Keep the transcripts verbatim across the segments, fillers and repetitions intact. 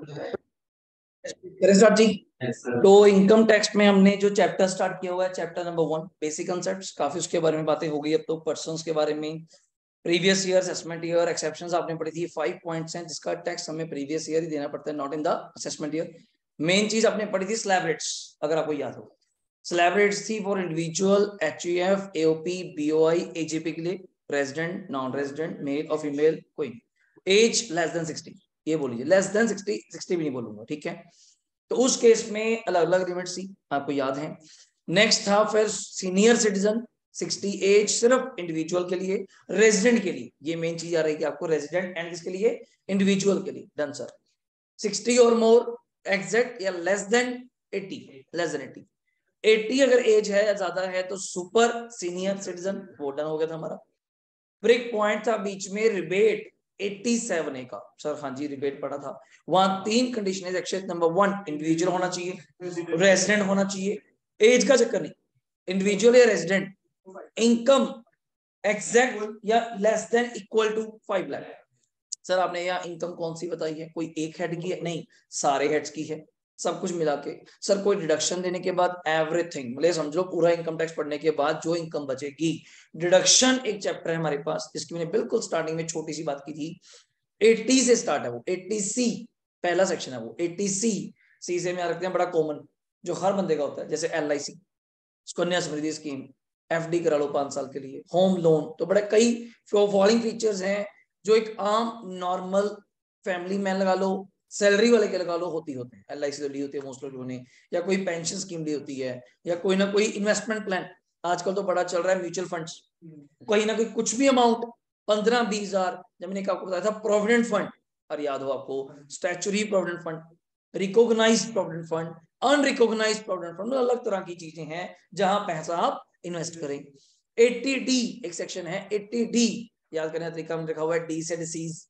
Start जी। तो income tax में हमने जो चैप्टर स्टार्ट किया हुआ है, chapter number one, basic concepts, काफी उसके बारे में बातें हो गई। अब तो पर्सन्स के बारे में, previous year, assessment year, exceptions आपने पढ़ी थी। फाइव पॉइंट्स हैं जिसका टैक्स हमें प्रीवियस ईयर ही देना पड़ता है, not in the assessment year. Main चीज आपने पढ़ी थी स्लैब रेट्स, अगर आपको याद हो। स्लैब रेट्स थी for individual, HUF, AOP, BOI, AGP के लिए, रेजिडेंट, नॉन रेजिडेंट, मेल और फीमेल, कोई एज लेस देन सिक्सटी, ये बोलिए लेस देन सिक्सटी, सिक्सटी भी नहीं बोलूंगा, ठीक है। तो उस केस में अलग अलग लिमिट्स थी, आपको याद है। नेक्स्ट था फिर सीनियर सिटीजन, सिक्सटी एज सिर्फ इंडिविजुअल के लिए, रेजिडेंट के लिए, ये मेन चीज आ रही है आपको, रेजिडेंट एंड किसके लिए, इंडिविजुअल के लिए, डन सर। सिक्सटी और मोर एग्जैक्ट या less than eighty, less than eighty, eighty अगर एज है या ज्यादा है तो सुपर सीनियर सिटीजन, वो डन हो गया था हमारा। ब्रेक पॉइंट था बीच में रिबेट सत्तासी ए का, सर हाँ जी रिबेट पड़ा था। वहां तीन कंडीशन है एक्शन, नंबर वन इंडिविजुअल होना चाहिए, रेजिडेंट होना चाहिए, एज का चक्कर नहीं, इंडिविजुअल या रेजिडेंट, इनकम एग्जैक्ट या less than equal to five lakh. Sir आपने यहाँ इनकम कौन सी बताई है, कोई एक हेड की है, नहीं सारे हेड्स की है, सब कुछ मिला के। सर कोई डिडक्शन देने के बाद एवरीथिंग, मतलब समझ लो पूरा इनकम टैक्स पढ़ने के बाद जो इनकम बचेगी, डिडक्शन एक चैप्टर है हमारे पास जिसकी मैंने बिल्कुल स्टार्टिंग में छोटी सी बात की थी, अस्सी से स्टार्ट है वो, अस्सी सी पहला सेक्शन है वो, अस्सी सी सी से में रखते हैं बड़ा कॉमन, जो हर बंदे का होता है, जैसे एल आई सी, कन्या समृद्धि स्कीम, एफडी करा लो पांच साल के लिए, होम लोन, तो बड़े कई फॉलोइंग फीचर्स हैं जो एक आम नॉर्मल फैमिली में लगा लो, सैलरी वाले के लगा लो, होती होते हैं। एल आई सी ली होती है मोस्ट लोगों ने, या कोई पेंशन स्कीम ली होती है, या कोई ना कोई इन्वेस्टमेंट प्लान, आजकल तो बड़ा चल रहा है म्यूचुअल फंड्स, कहीं ना कोई कुछ भी अमाउंट, पंद्रह बीस हजार, जब मैंने आपको बताया था प्रोविडेंट फंड, और याद हो आपको, statutory provident fund, recognised provident fund, unrecognised provident fund, अलग तरह की चीजें हैं जहां पैसा आप इन्वेस्ट करें। अस्सी डी एक सेक्शन है, अस्सी डी याद करने का तरीका में लिखा हुआ है, डी से डिसीज,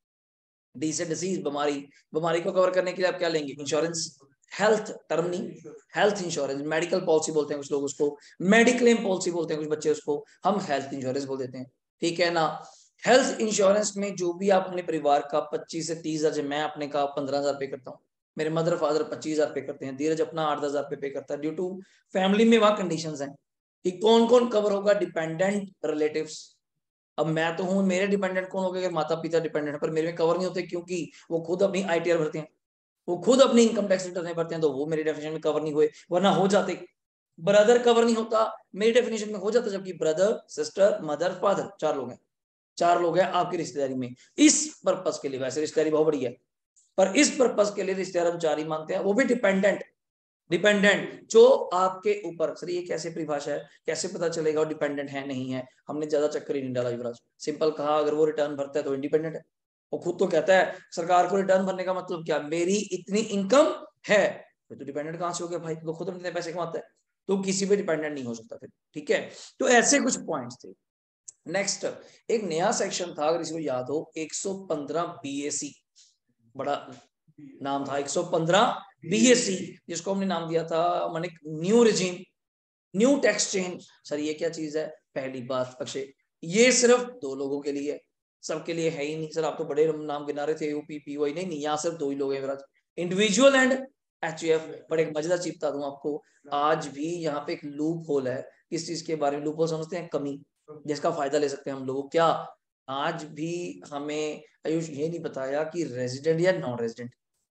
डी से डिसीज बीमारी, बीमारी को कवर करने के लिए आप क्या लेंगे, इंश्योरेंस, हेल्थ टर्म नहीं, हेल्थ इंश्योरेंस, मेडिकल पॉलिसी बोलते हैं कुछ लोग उसको, मेडिक्लेम पॉलिसी बोलते हैं कुछ बच्चे उसको, हम हेल्थ इंश्योरेंस बोल देते हैं, ठीक है ना। हेल्थ इंश्योरेंस में जो भी आप अपने परिवार का पच्चीस से तीस हजार, मैं अपने का पंद्रह हजार पे करता हूँ, मेरे मदर फादर पच्चीस हजार पे करते हैं, धीरज अपना आठ दस हजार पे पे करता है, ड्यू टू फैमिली में वहां कंडीशंस हैं कि कौन कौन कवर होगा, डिपेंडेंट रिलेटिव्स। अब मैं तो हूं, मेरे डिपेंडेंट कौन हो गए, अगर माता पिता डिपेंडेंट है, पर मेरे में कवर नहीं होते क्योंकि वो खुद अपनी आईटीआर भरते हैं, वो खुद अपनी इनकम टैक्स रिटर्न भरते हैं, तो वो मेरी डेफिनेशन में कवर नहीं हुए, वरना हो जाते। ब्रदर कवर नहीं होता, मेरी डेफिनेशन में हो जाता, जबकि ब्रदर, सिस्टर, मदर, फादर, चार लोग हैं, चार लोग हैं आपकी रिश्तेदारी में। इस पर्पस के लिए, वैसे रिश्तेदारी बहुत बड़ी है, पर इस पर्पस के लिए रिश्तेदार हम चार ही मानते हैं, वो भी डिपेंडेंट, डिपेंडेंट जो आपके ऊपर। सर ये कैसे परिभाषा है, कैसे पता चलेगा वो डिपेंडेंट है नहीं है, हमने ज्यादा चक्कर ही नहीं डाला युवराज, सिंपल कहा अगर वो रिटर्न भरता है तो इंडिपेंडेंट है। वो खुद तो कहता है सरकार को रिटर्न भरने का मतलब क्या, मेरी इतनी इनकम है, तो डिपेंडेंट कहां से हो गया भाई, तो खुद अपने पैसे कमाता है, तो किसी पे डिपेंडेंट नहीं हो सकता फिर, ठीक है। तो ऐसे कुछ पॉइंट्स थे। नेक्स्ट एक नया सेक्शन था, अगर इसको याद हो, एक सौ पंद्रह बीएसी, बड़ा नाम था, एक सौ पंद्रह बीएसी, जिसको हमने नाम दिया था माने new regime, new tax change. Sir ये क्या चीज है, पहली बात अक्षय, ये सिर्फ दो लोगों के लिए है, सबके लिए है ही नहीं। सर आप तो बड़े नाम गिना रहे थे, यूपी पीओआई, नहीं नहीं यहाँ सिर्फ दो ही लोग हैं, इंडिविजुअल एंड एचयूएफ। बड़े एक मजेदार चीज बता दूं आपको, आज भी यहाँ पे एक लूप होल है, किस चीज के बारे में लूप होल समझते हैं, कमी, जिसका फायदा ले सकते हैं हम लोग। क्या आज भी हमें आयुष ये नहीं बताया कि रेजिडेंट या नॉन रेजिडेंट,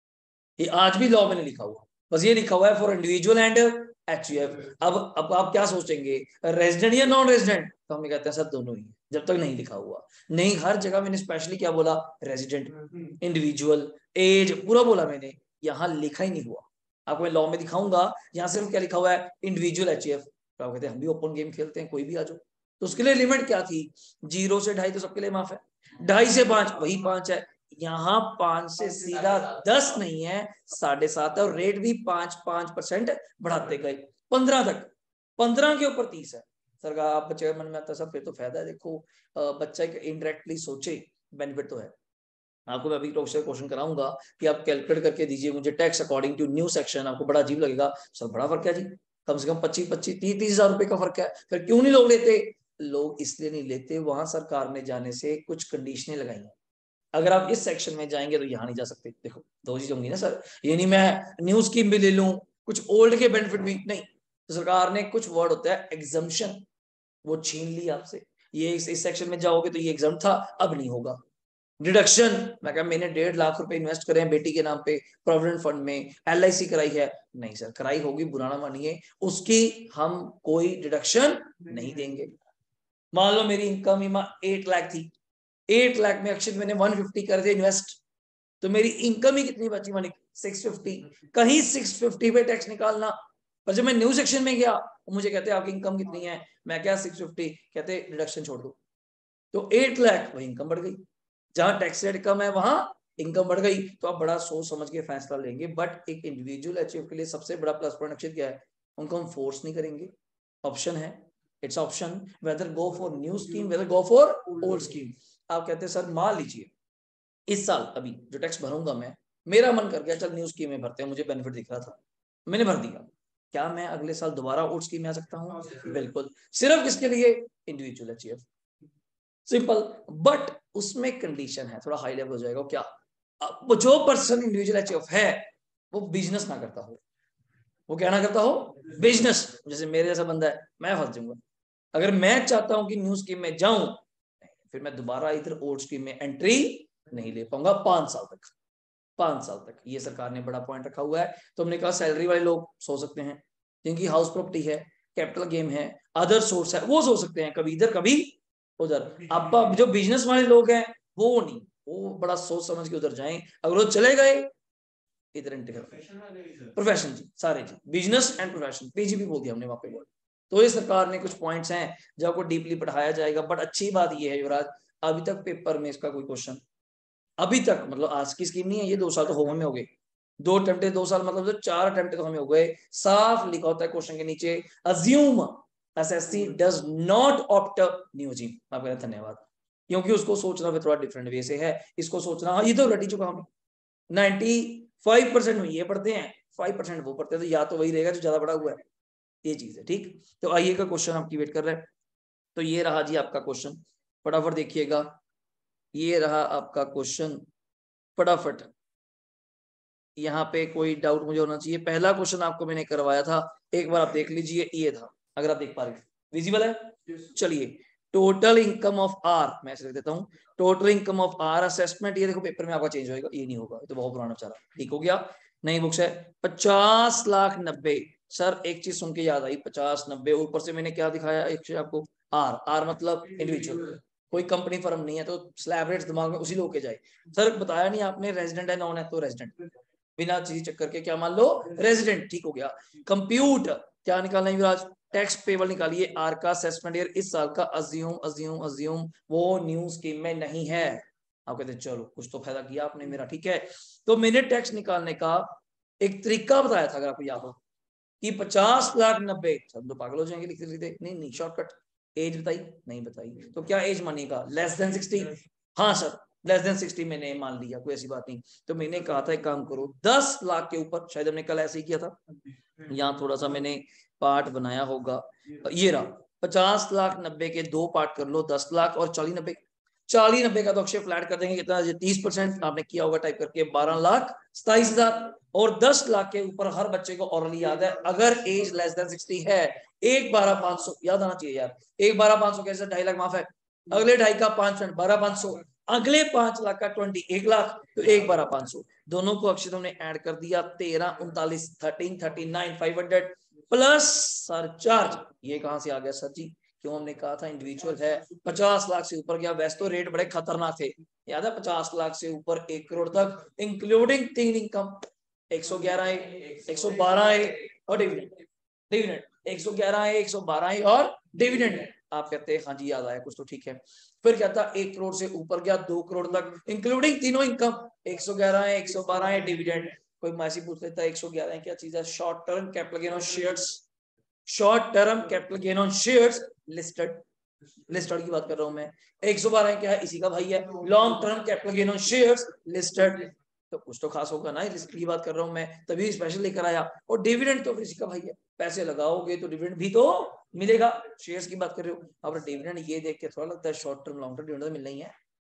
ये आज भी लॉ में नहीं लिखा हुआ, बस ये लिखा हुआ है फॉर इंडिविजुअल एंड एचयूएफ। अब अब आप क्या सोचेंगे, रेजिडेंट या नॉन रेजिडेंट, तो हम कहते हैं सर दोनों ही, जब तक नहीं लिखा हुआ। नहीं, हर जगह मैंने स्पेशली क्या बोला, रेजिडेंट, इंडिविजुअल, एज, पूरा बोला मैंने, यहाँ लिखा ही नहीं हुआ। आपको मैं लॉ में दिखाऊंगा, यहाँ सिर्फ क्या लिखा हुआ है, इंडिविजुअल एचयूएफ। तो आप कहते हैं हम भी ओपन गेम खेलते हैं, कोई भी आ जाओ। तो उसके लिए लिमिट क्या थी, जीरो से ढाई तो सबके लिए माफ है, ढाई से पांच वही पांच है, यहाँ पांच से सीधा दस नहीं है, साढ़े सात है, और रेट भी पांच पांच परसेंट बढ़ाते गए पंद्रह तक, पंद्रह के ऊपर तीस है। सर का आप बच्चे मन में आता सब, फिर तो फायदा है। देखो बच्चा इनडायरेक्टली सोचे, बेनिफिट तो है। आपको मैं अभी क्वेश्चन कराऊंगा कि आप कैलकुलेट करके दीजिए मुझे tax according to new section, आपको बड़ा अजीब लगेगा, सर बड़ा फर्क है जी, कम से कम पच्चीस पच्चीस तीस तीस हजार रुपए का फर्क है, फिर क्यों नहीं लोग लेते, लोग इसलिए नहीं लेते, वहां सरकार ने जाने से कुछ कंडीशनें लगाई हैं, अगर आप इस सेक्शन में जाएंगे तो यहाँ नहीं जा सकते। देखो दो चीज होंगी ना सर, ये नहीं मैं न्यू स्कीम भी ले लूं, कुछ ओल्ड के बेनिफिट भी नहीं। तो सरकार ने कुछ वर्ड होता है एग्जम्पशन, वो छीन ली आपसे। ये इस, इस सेक्शन में जाओगे तो ये एग्जाम था, अब नहीं होगा। डिडक्शन, मैं कहा मैंने डेढ़ लाख रुपए इन्वेस्ट करे हैं बेटी के नाम पे प्रोविडेंट फंड में, एल आई सी कराई है, नहीं सर कराई होगी, बुरा ना मानिए, उसकी हम कोई डिडक्शन नहीं देंगे। मान लो मेरी इनकम इमा एट लाख थी, एट लाख में अक्षित मैंने वन फिफ्टी कर दिया इन्वेस्ट, तो मेरी इनकम ही कितनी बची मानिक सिक्स फिफ्टी। कहीं सिक्स फिफ्टी पे टैक्स निकालना, पर जब मैं न्यू सेक्शन में गया मुझे कहते आपकी इनकम कितनी है, मैं क्या सिक्स फिफ्टी, कहते डिडक्शन छोड़ दो, तो एट लाख वही इनकम बढ़ गई। जहां टैक्स रेट कम है वहां इनकम बढ़ गई। तो आप बड़ा सोच समझ के फैसला लेंगे। बट एक इंडिविजुअल अचीव के लिए सबसे बड़ा प्लस पॉइंट अक्षित क्या है, उनको हम फोर्स नहीं करेंगे, ऑप्शन है, it's option whether go for new scheme whether go for old scheme. आप कहते हैं सर मान लीजिए इस साल अभी जो टैक्स भरूंगा मैं, मेरा मन कर गया चल न्यू स्कीम में भरते हैं, मुझे बेनिफिट दिख रहा था, मैंने भर दिया, क्या मैं अगले साल दोबारा ओल्ड स्कीम में आ सकता हूँ? बिल्कुल, सिर्फ किसके लिए, इंडिविजुअल अचीव, सिंपल। बट उसमें कंडीशन है, थोड़ा हाई लेवल हो जाएगा। क्या, अब जो पर्सन इंडिविजुअल अचीव है वो बिजनेस ना करता हो, वो क्या ना करता हो, बिजनेस। जैसे मेरे जैसा बंदा है, मैं फंस जाऊंगा। अगर मैं चाहता हूं कि न्यू स्कीम में जाऊं, फिर मैं दोबारा इधर ओल्ड स्कीम में एंट्री नहीं ले पाऊंगा पांच साल तक, पांच साल तक। ये सरकार ने बड़ा पॉइंट रखा हुआ है। तो हमने कहा सैलरी वाले लोग सो सकते हैं, जिनकी हाउस प्रॉपर्टी है, कैपिटल गेम है, अदर सोर्स है, वो सो सकते हैं कभी इधर कभी उधर। आप जो बिजनेस वाले लोग हैं वो नहीं, वो बड़ा सोच समझ के उधर जाएं। अगर वो चले गए इधर एंट्री कर, प्रोफेशन जी सारे जी, बिजनेस एंड प्रोफेशन, पीजीपी बोल दिया हमने वहां पे। तो ये सरकार ने कुछ पॉइंट्स हैं जो आपको डीपली पढ़ाया जाएगा। बट अच्छी बात ये है युवराज, अभी तक पेपर में इसका कोई क्वेश्चन अभी तक, मतलब आज की स्कीम नहीं है ये, दो साल तो होम में हो गए, दो अटेम्प्ट दो साल मतलब तो चार अटेम्प्ट तो हमें हो गए। साफ लिखा होता है क्वेश्चन के नीचे, assume SSC does not opt new जी। आपका धन्यवाद, क्योंकि उसको सोचना भी थोड़ा डिफरेंट वे से है, इसको सोचना हाँ ये तो रटी चुका हमें, नाइन्टी फाइव परसेंट में ये पढ़ते हैं, फाइव परसेंट वो पढ़ते हैं, तो या तो वही रहेगा जो ज्यादा पढ़ा हुआ है, ये चीज है। ठीक, तो आइए का क्वेश्चन आपकी वेट कर रहे हैं। तो ये रहा जी आपका क्वेश्चन, फटाफट देखिएगा, ये रहा आपका क्वेश्चन, फटाफट। यहाँ पे कोई डाउट मुझे होना चाहिए, पहला क्वेश्चन आपको मैंने करवाया था, एक बार आप देख लीजिए, ये था, अगर आप देख पा रहे, विजिबल है? चलिए, टोटल इनकम ऑफ आर, मैं ऐसे लिख देता हूँ, total income of R assessment, ये देखो पेपर में आपका चेंज होएगा, ये नहीं होगा, ये तो बहुत पुराना बेचारा, ठीक हो गया, नई बुक्स है। पचास लाख नब्बे, सर एक चीज सुन के याद आई, पचास नब्बे, ऊपर से मैंने क्या दिखाया एक चीज आपको, आर, आर मतलब इंडिविजुअल, कोई कंपनी फर्म नहीं है, तो स्लैब रेट्स दिमाग में उसी लोग के जाए। सर बताया नहीं आपने, रेजिडेंट है नॉन है, तो रेजिडेंट, बिना चीज चक्कर के क्या मान लो, रेजिडेंट, ठीक हो गया। कंप्यूट क्या निकालना है विराज, टैक्स पेबल निकालिए, आर का असेसमेंट ईयर इस साल का, अज्यूम अज्यूम अज्यूम वो न्यू स्कीम में नहीं है। आप कहते चलो कुछ तो फायदा किया आपने मेरा, ठीक है। तो मैंने टैक्स निकालने का एक तरीका बताया था, अगर आपको याद हो, कि पचास लाख नब्बे, सब तो पागल हो जाएंगे लिखते लिखते, नहीं नहीं शॉर्टकट, एज बताई नहीं बताई, तो क्या एज मानिएगा, लेस देन सिक्सटी, हाँ सर लेस देन सिक्सटी मैंने मान लिया, कोई ऐसी बात नहीं। तो मैंने कहा था एक काम करो, दस लाख के ऊपर, शायद हमने कल ऐसे ही किया था, यहाँ थोड़ा सा मैंने पार्ट बनाया होगा, ये रहा, पचास लाख नब्बे के दो पार्ट कर लो, दस लाख और चालीस नब्बे, चालीस नब्बे का तो अक्षय फ्लैट कर देंगे, कितना तीस परसेंट आपने किया होगा टाइप करके, बारह लाख सताइस हजार। और दस लाख के ऊपर हर बच्चे को ऑरली याद है, अगर एज लेस देन सिक्सटी है, एक बारह पांच सौ याद आना चाहिए यार, एक बारह पांच सौ कैसे, ढाई लाख माफ है, अगले ढाई का पांच परसेंट बारह पांच सौ, अगले पांच लाख का ट्वेंटी एक लाख, तो एक बारह पांच सौ, दोनों को अक्षरों ने ऐड कर दिया, तेरह उनतालीस thirteen thirty nine five hundred plus surcharge. ये कहां से आ गया सर जी, क्यों हमने कहा था इंडिविजुअल है, पचास लाख से ऊपर गया, वैसे तो रेट बड़े खतरनाक थे, याद है, पचास लाख से ऊपर एक करोड़ तक इंक्लूडिंग तीन इनकम, एक सौ ग्यारह है, एक सौ बारह है और डिविडेंड, डिविडेंड एक सौ ग्यारह है, एक सौ बारह है और डिविडेंड है। आप कहते हैं हाँ जी याद आया कुछ, तो ठीक है। फिर क्या था, एक करोड़ से ऊपर गया दो करोड़ तक इंक्लूडिंग तीनों इनकम, एक सौ ग्यारह है, एक सौ बारह है, डिविडेंड। कोई मैसी पूछ लेता है एक सौ ग्यारह है क्या चीज है, short term capital gain on shares, short term capital gain on shares listed, listed की बात कर रहा हूं मैं। एक सौ बारह क्या है, इसी का भाई है, long term capital gain on shares listed, तो कुछ तो खास होगा ना, लिस्ट की बात कर रहा हूं मैं, तभी स्पेशल लेकर आया। और डिविडेंड तो फिर इसी का भाई है, पैसे लगाओगे तो डिविडेंड भी तो मिलेगा, शेयर्स की बात कर रहे हो। अब डिविडेंड ये देख के थोड़ा लगता है short term long term dividend तो मिलना ही है,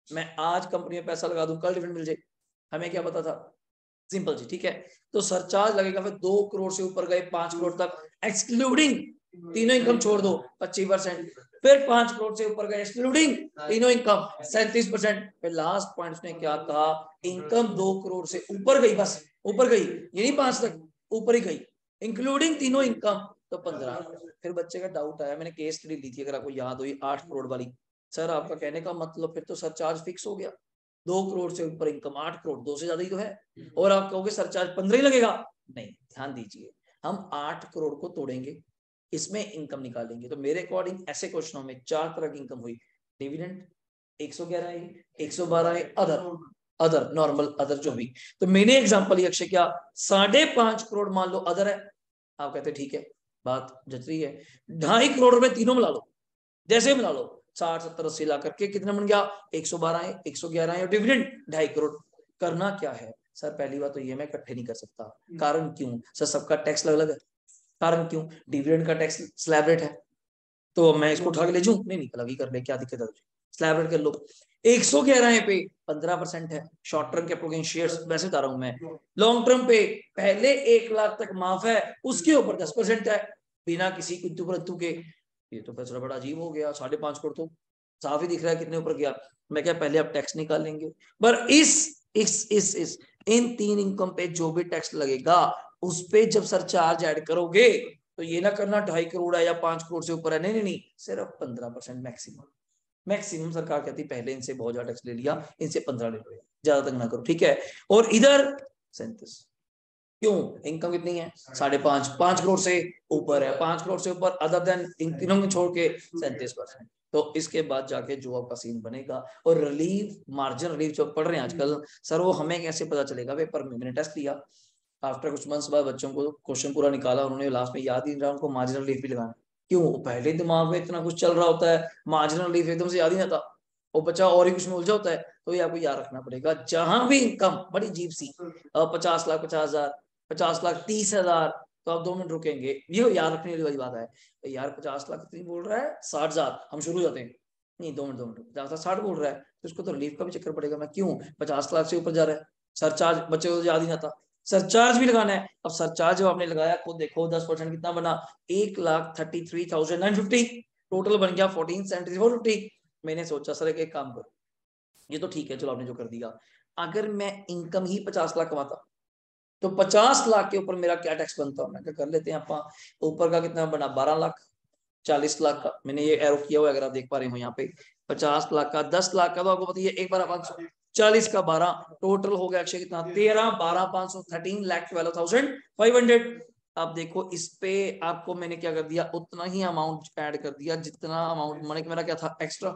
मैं आज कंपनी में पैसा लगा दूं, कल डिविडेंड मिल जाए, हमें क्या पता था? सिंपल जी, ठीक है। तो सरचार्ज लगेगा फिर दो करोड़ से ऊपर गए पांच करोड़ तक, एक्सक्लूडिंग तीनों इनकम छोड़ दो पच्चीस परसेंट, फिर पांच करोड़ से ऊपर गए एक्सक्लूडिंग तीनों इनकम सैंतीस परसेंट, फिर लास्ट पॉइंट उसने क्या कहा, इनकम दो करोड़ से ऊपर गई, बस ऊपर गई, ये नहीं पांच तक, ऊपर ही गई, इंक्लूडिंग तीनों इनकम तो पंद्रह। फिर बच्चे का डाउट आया, मैंने केस स्टडी ली थी अगर आपको याद हो, आठ करोड़ वाली। सर आपका कहने का मतलब फिर तो सरचार्ज फिक्स हो गया, दो करोड़ से ऊपर इनकम आठ करोड़, दो से ज्यादा ही तो है, और आप कहोगे सरचार्ज पंद्रह ही लगेगा। नहीं, ध्यान दीजिए, हम आठ करोड़ को तोड़ेंगे, इसमें इनकम निकालेंगे। तो मेरे अकॉर्डिंग ऐसे क्वेश्चनों में चार तरह की इनकम हुई, डिविडेंड एक सौ ग्यारह है, एक सौ बारह है, अदर अदर नॉर्मल अदर जो भी। तो मैंने एग्जांपल ये अक्षय क्या, साढ़े पांच करोड़ मान लो अदर है, आप कहते ठीक है बात जच रही है, ढाई करोड़ रुपए तीनों मिला लो, जैसे मिला लो, साठ सत्तर अस्सी ला करके कितना बन गया, एक सौ बारह है, एक सौ ग्यारह है, और डिविडेंड ढाई करोड़। करना क्या है सर, पहली बात तो ये मैं इकट्ठे नहीं कर सकता, कारण क्यों सर, सबका टैक्स अलग अलग है, कारण क्यों, डिविडेंड का टैक्स स्लैब रेट है, तो मैं इसको उठा के ले जाऊं, नहीं नहीं अलग ही कर ले, क्या दिक्कत है, स्लैब रेट कर लो। एक सौ ग्यारह पे पंद्रह परसेंट है, short term capital gain shares वैसे बता रहा हूं मैं, लॉन्ग टर्म पे पहले एक लाख तक माफ है, उसके ऊपर दस परसेंट है, बिना किसी किंतु परंतु के। ये तो फैसला बड़ा अजीब हो गया, साढ़े पांच करोड़ तो साफ ही दिख रहा है कितने ऊपर गया। मैं क्या पहले आप टैक्स निकाल लेंगे, पर इस इस इस इस इन तीन इनकम पे जो भी टैक्स लगेगा उस पे जब सरचार्ज ऐड करोगे तो ये ना करना ढाई करोड़ है या पांच करोड़ से ऊपर है, नहीं नहीं नहीं, सिर्फ पंद्रह परसेंट मैक्सिमम। मैक्सिमम सरकार कहती पहले इनसे बहुत ज्यादा टैक्स ले लिया, इनसे पंद्रह ले लो, ज्यादा तक ना करो, ठीक है। और इधर सैंतीस, क्यों, इनकम कितनी है, साढ़े पांच, पांच करोड़ से ऊपर है, पांच करोड़ से ऊपर अदर देन इन तीनों में छोड़ के सैंतीस परसेंट। तो इसके बाद जाके जो आपका सीन बनेगा, और रिलीफ मार्जिन रिलीफ जो पढ़ रहे हैं आजकल सर, वो हमें कैसे पता चलेगा, पेपर में मैंने टेस्ट दिया, आफ्टर कुछ मंथ्स बाद बच्चों को क्वेश्चन पूरा निकाला, उन्होंने लास्ट में याद ही नहीं रहा उनको मार्जिनल रिलीफ भी लगाना, क्यों, पहले दिमाग में इतना कुछ चल रहा होता है, मार्जिनल रिलीफ एकदम से याद ही नहीं आता, वो बच्चा और ही कुछ में उलझा होता है। तो ये आपको याद रखना पड़ेगा, जहां भी इनकम बड़ी अजीब सी, पचास लाख पचास हजार पचास लाख तीस हजार, तो आप दो मिनट रुकेंगे, ये याद रखने वाली बात है, तो यार पचास लाख कितनी बोल रहा है, साठ हजार, हम शुरू हो जाते हैं, नहीं दो मिनट दो मिनट, पचास लाख साठ बोल रहा है, तो उसको तो रिलीफ का भी चक्कर पड़ेगा, मैं क्यों, पचास लाख से ऊपर जा रहा है, सरचार्ज बच्चे को याद ही नहीं आता, सरचार्ज भी लगाना है। अब सरचार्ज जब आपने लगाया खुद देखो, दस परसेंट कितना बना, एक lakh thirty three thousand nine fifty, total बन गया फोर्टीन सेवेंटी फोर फिफ्टी। मैंने सोचा सर एक काम करो, ये तो ठीक है चलो आपने जो कर दिया, अगर मैं इनकम ही पचास लाख कमाता तो पचास लाख के ऊपर मेरा क्या टैक्स बनता, मैं क्या कर लेते हैं आप, ऊपर का कितना बना, बारह लाख, चालीस लाख का मैंने ये एरो किया हुआ, अगर आप देख पा रहे हो यहाँ पे, पचास लाख का, दस लाख का, तो आपको बताइए एक बारह पांच सौ, चालीस का बारह, टोटल हो गया अक्षय कितना, तेरह बारह पांच सौ, thirteen lakh twelve thousand five hundred. आप देखो इस पे आपको मैंने क्या कर दिया, उतना ही अमाउंट ऐड कर दिया जितना अमाउंट मैंने मेरा क्या था एक्स्ट्रा,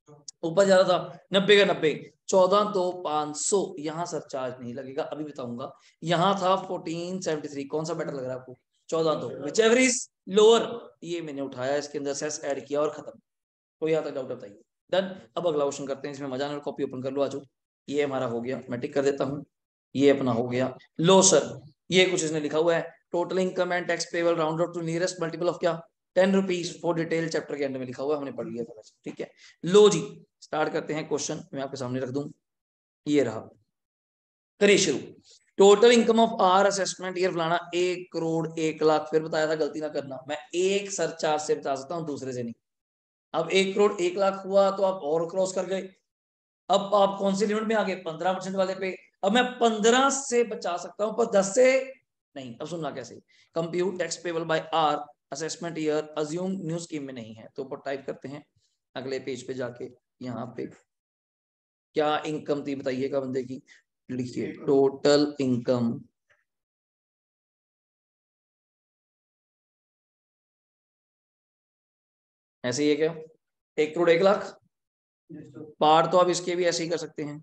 ऊपर जा रहा था नब्बे का नब्बे, चौदह दो पांच सौ, यहाँ सरचार्ज नहीं लगेगा, अभी बताऊंगा। यहाँ था फोर्टीन सेवेंटी थ्री, कौन सा बेटर लग रहा है आपको, चौदह दो, विच एवर इज लोअर, ये मैंने उठाया, इसके अंदर सेस ऐड किया और खत्म। कोई यहाँ तक डाउट बताइए, डन। अब अगला क्वेश्चन करते हैं, इसमें मजा नहीं, कॉपी ओपन कर लो, आजो, ये हमारा हो गया, मैं टिक कर देता हूँ, ये अपना हो गया। लो सर, ये कुछ इसने लिखा हुआ है, total income and tax payable round up to nearest multiple of क्या, ten rupees, for detail chapter के एंड में लिखा हुआ है, हमने पढ़ लिया था, ठीक है। लो जी, स्टार्ट करते हैं क्वेश्चन, मैं आपके सामने रख दूं, ये रहा, करिए शुरू। Total income of R assessment year फलाना एक करोड़ एक लाख, फिर बताया था गलती ना करना, मैं एक सरचार्ज से बता सकता हूँ, दूसरे से नहीं। अब एक करोड़ एक लाख हुआ तो आप और क्रॉस कर गए, अब आप कौन सी लिमिट में आ गए, पंद्रह परसेंट वाले पे। अब मैं पंद्रह से बचा सकता हूं पर दस से नहीं। अब सुनना कैसे, compute tax payable by R assessment year assume new scheme में नहीं है, तो ऊपर टाइप करते हैं अगले पेज पे जाके, यहाँ पे क्या इनकम थी बताइएगा बंदे की, लिखिए टोटल इनकम ऐसे ही है क्या, एक करोड़ एक लाख, पार तो आप इसके भी ऐसे ही कर सकते हैं,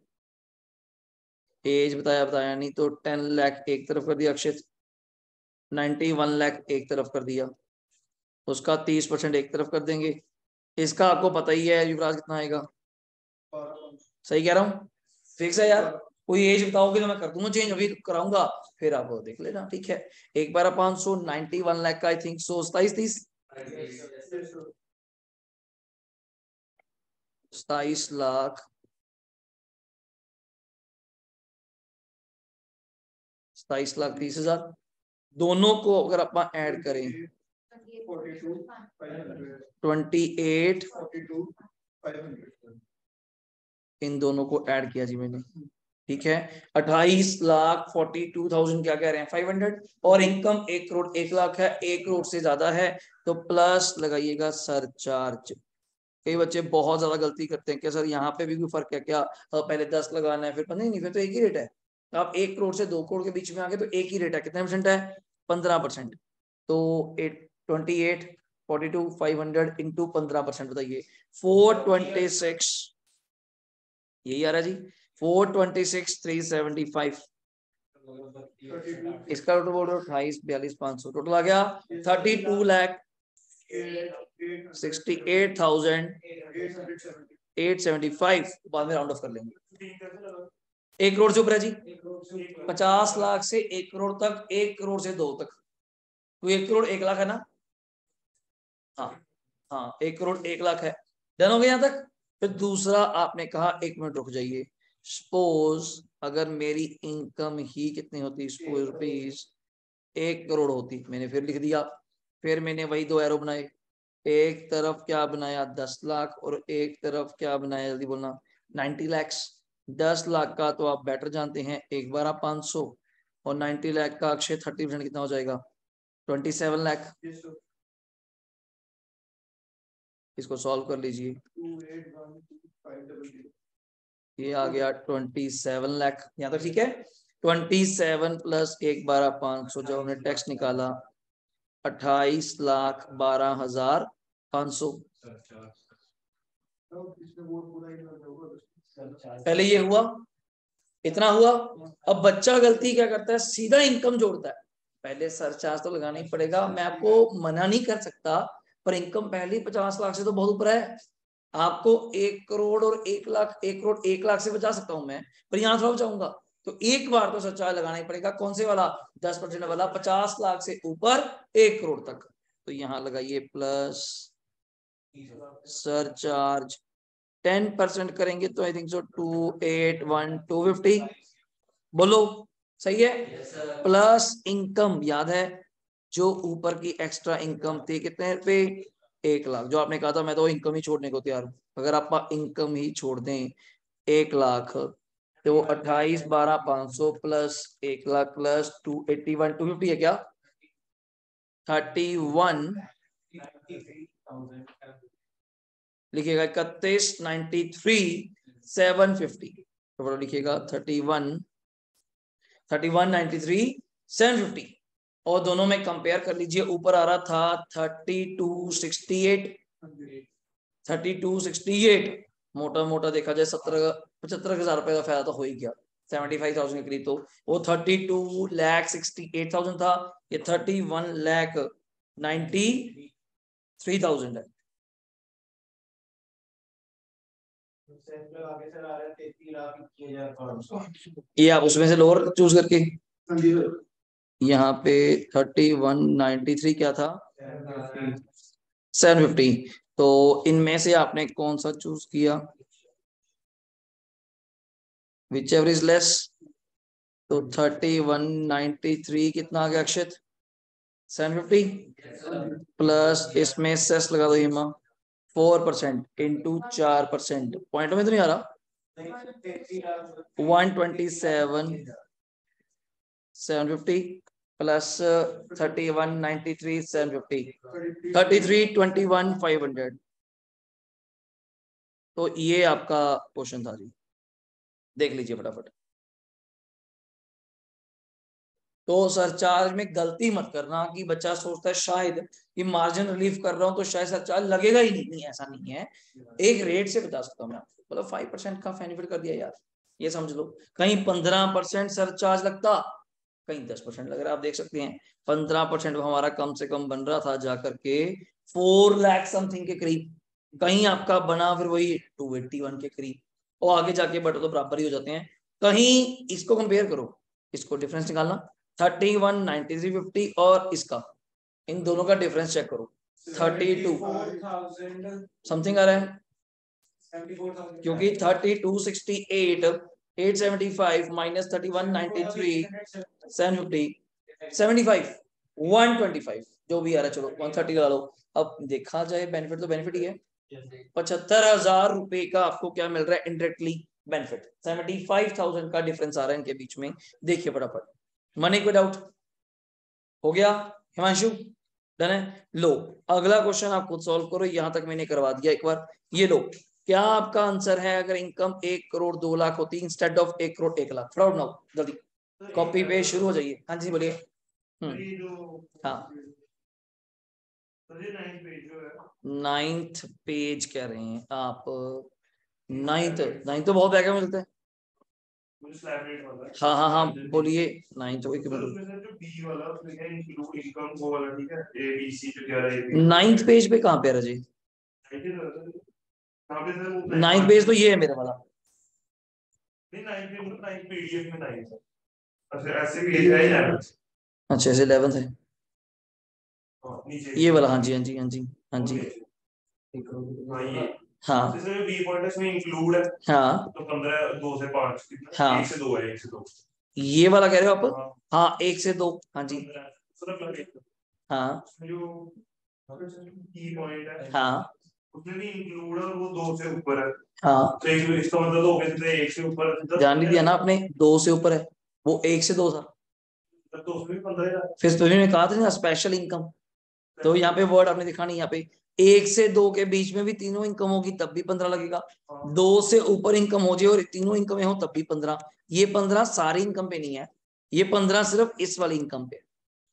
एज बताया बताया नहीं, तो टेन लाख एक तरफ कर दिया अक्षित, नाइन्टी वन लाख एक तरफ कर दिया, उसका तीस परसेंट एक तरफ कर देंगे, इसका आपको पता ही है युवराज कितना आएगा, सही कह रहा हूँ, फिक्स है यार, कोई एज बताओगे तो मैं कर दूंगा चेंज, अभी कराऊंगा, फिर आप देख लेना, ठीक है। एक बार पांच सौ नाइन्टी वन लाख का आई थिंक सो सताइस तीस सताइस लाख सताईस लाख तीस हजार। दोनों को अगर आप ऐड करें ट्वेंटी एट, इन दोनों को ऐड किया जी मैंने, ठीक है, अट्ठाईस लाख फोर्टी टू थाउजेंड क्या कह रहे हैं फाइव हंड्रेड, और इनकम एक करोड़ एक लाख है, एक करोड़ से ज्यादा है तो प्लस लगाइएगा सरचार्ज। कई बच्चे बहुत ज्यादा गलती करते हैं कि सर यहाँ पे भी कोई फर्क है क्या, पहले दस लगाना है फिर नहीं नहीं फिर तो एक ही रेट है। तो आप एक करोड़ से दो करोड़ के बीच में आ गए तो एक ही रेट है, कितने परसेंट है, पंद्रह परसेंट। तो eight twenty eight forty two five hundred into पंद्रह परसेंट बताइए, फोर ट्वेंटी सिक्स, यही आ रहा है जी, four twenty six three seventy five. इसका टोटल बोल रहे हो अट्ठाईस बयालीस पांच सौ, टोटल आ गया thirty two lakh sixty eight thousand eight seventy five. बाद में राउंड ऑफ कर लेंगे। एक करोड़ से ऊपर है जी, पचास लाख से एक करोड़ तक, एक करोड़ से दो तक, तो एक करोड़ एक लाख है ना, हाँ हाँ एक करोड़ एक लाख है, डन हो गया यहाँ तक। फिर दूसरा आपने कहा, एक मिनट रुक जाइए, सपोज अगर मेरी इनकम ही कितनी होती, सपोज रुपीज एक करोड़ होती, मैंने फिर लिख दिया, फिर मैंने वही दो एरो बनाए, एक तरफ क्या बनाया दस लाख और एक तरफ क्या बनाया, जल्दी बोलना, नाइन्टी लैक्स। दस लाख का तो आप बेटर जानते हैं एक बारह पांच सौ, और नाइन्टी लाख का अक्षय थर्टी परसेंट कितना हो जाएगा, ट्वेंटी सेवन लाख। इसको सॉल्व कर लीजिए, ये आ गया ट्वेंटी सेवन लाख, यहाँ तक ठीक है। ट्वेंटी सेवन प्लस एक बारह पांच सौ, जब हमने टैक्स निकाला अट्ठाईस लाख बारह हजार पांच सौ। पहले ये हुआ, इतना हुआ। अब बच्चा गलती क्या करता है, सीधा इनकम जोड़ता है। पहले सरचार्ज तो लगाना ही पड़ेगा, मैं आपको मना नहीं कर सकता, पर इनकम पहले पचास लाख से तो बहुत ऊपर है। आपको एक करोड़ और एक लाख, एक करोड़ एक लाख से बचा सकता हूं मैं, पर यहां थोड़ा बचाऊंगा। तो एक बार तो सरचार्ज लगाना ही पड़ेगा, कौन से वाला, दस परसेंट वाला, पचास लाख से ऊपर एक करोड़ तक। तो यहां लगाइए प्लस सरचार्ज, टेन परसेंट करेंगे तो I think so two eight one two fifty, बोलो सही है। प्लस इनकम याद है, जो ऊपर की एक्स्ट्रा इनकम थी कितने रुपए, एक लाख, जो आपने कहा था मैं तो इनकम ही छोड़ने को तैयार हूं। अगर आप इनकम ही छोड़ दें एक लाख, तो अट्ठाईस बारह पांच सौ प्लस एक lakh plus two eighty one two fifty है क्या, थर्टी वन लिखिएगा, इकतीस नाइन्टी थ्री सेवन फिफ्टी, तो लिखिएगा thirty one thirty one ninety three seven fifty. और दोनों में कंपेयर कर लीजिए, ऊपर आ रहा था thirty two sixty eight, thirty two sixty eight, मोटा मोटा देखा जाए सत्रह पचहत्तर हजार रुपए का फायदा तो हो ही गया, सेवेंटी फाइव थाउजेंड के करीब। तो वो thirty two lakh sixty eight thousand था, ये thirty one lakh ninety three thousand है। ये आप उसमें से लोअर चूज करके, यहाँ पे थर्टी वन नाइन्टी थ्री क्या था, सेवन फिफ्टी, तो इनमें से आपने कौन सा चूज किया, विच एवर इज लेस। तो थर्टी वन नाइन्टी थ्री कितना आ गया अक्षित, सेवन फिफ्टी, प्लस इसमें सेस लगा दो हिमा, फोर परसेंट इंटू चार परसेंट, पॉइंट में तो नहीं आ रहा, one twenty seven seven fifty plus thirty one ninety three seven fifty, thirty three twenty one five hundred. तो ये आपका क्वेश्चन था जी, देख लीजिए फटाफट। तो सरचार्ज में गलती मत करना कि बच्चा सोचता है शायद कि मार्जिन रिलीफ कर रहा हूं तो शायद सरचार्ज लगेगा ही नहीं, नहीं ऐसा नहीं है, एक रेट से बता सकता हूँ मैं आपको, मतलब फाइव परसेंट का बेनिफिट कर दिया यार, ये समझ लो। कहीं पंद्रह परसेंट सरचार्ज लगता, कहीं दस परसेंट लग रहा है, आप देख सकते हैं पंद्रह परसेंट हमारा कम से कम बन रहा था जाकर के फोर लाख समथिंग के करीब, कहीं आपका बना फिर वही टू एट्टी वन के करीब, और आगे जाके बट तो बराबर ही हो जाते हैं। कहीं इसको कंपेयर करो, इसको डिफरेंस निकालना, thirty one ninety three fifty और इसका, इन दोनों का डिफरेंस चेक करो, थर्टी टू समथिंग आ रहा है, क्योंकि thirty two sixty eight eight seventy five minus thirty one ninety three seven fifty seventy five one twenty five जो भी आ रहा है, चलो वन थर्टी लगा लो। अब देखा जाए बेनिफिट तो बेनिफिट ही है, पचहत्तर हजार रुपए का आपको क्या मिल रहा है indirectly benefit. Seventy five thousand का डिफरेंस आ रहा है इनके बीच में। देखिए फटाफट, मनी को डाउट हो गया हिमांशु, डन है। लो अगला क्वेश्चन आप खुद सॉल्व करो, यहां तक मैंने करवा दिया एक बार। ये लो, क्या आपका आंसर है अगर इनकम एक करोड़ दो लाख होती इंस्टेड ऑफ एक करोड़ एक लाख? फ्रॉड नाउ, जल्दी कॉपी पे शुरू हो जाइए। हाँ जी बोलिए। हाँ नाइन्थ पेज कह रहे हैं आप? नाइन्थ नाइन्थ तो बहुत बैग मिलते हैं। हाँ हाँ हाँ बोलिए। नाइन्थ एक मिनट, नाइन्थ पेज पे कहाँ पे है जी? नाइन्थ पेज तो ये है मेरा वाला। अच्छा ऐसे इलेवेंथ है ये वाला। हाँ जी हाँ जी हाँ जी हाँ जी हाँ इंक्लूड है। हाँ तो पंद्रह दो से पांच हाँ एक से दो है, एक से दो ये वाला कह रहे हो आप? हाँ एक से दो हाँ जी हाँ हाँ उसमें भी इंक्लूड है और वो दो से ऊपर है। हाँ तो एक इसका मतलब दो में एक से ऊपर ध्यान नहीं दिया ना आपने, दो से ऊपर है वो एक से दो था। तो उसमें फिर तो मैंने कहा था ना स्पेशल इनकम, तो यहाँ पे वर्ड आपने दिखा नहीं, यहाँ पे एक से दो के बीच में भी तीनों इनकम होगी तब भी पंद्रह लगेगा। दो से ऊपर इनकम हो जाए और तीनों इनकम हो तब भी पंद्रह। ये पंद्रह सारी इनकम पे नहीं है, ये पंद्रह सिर्फ इस वाली इनकम पे।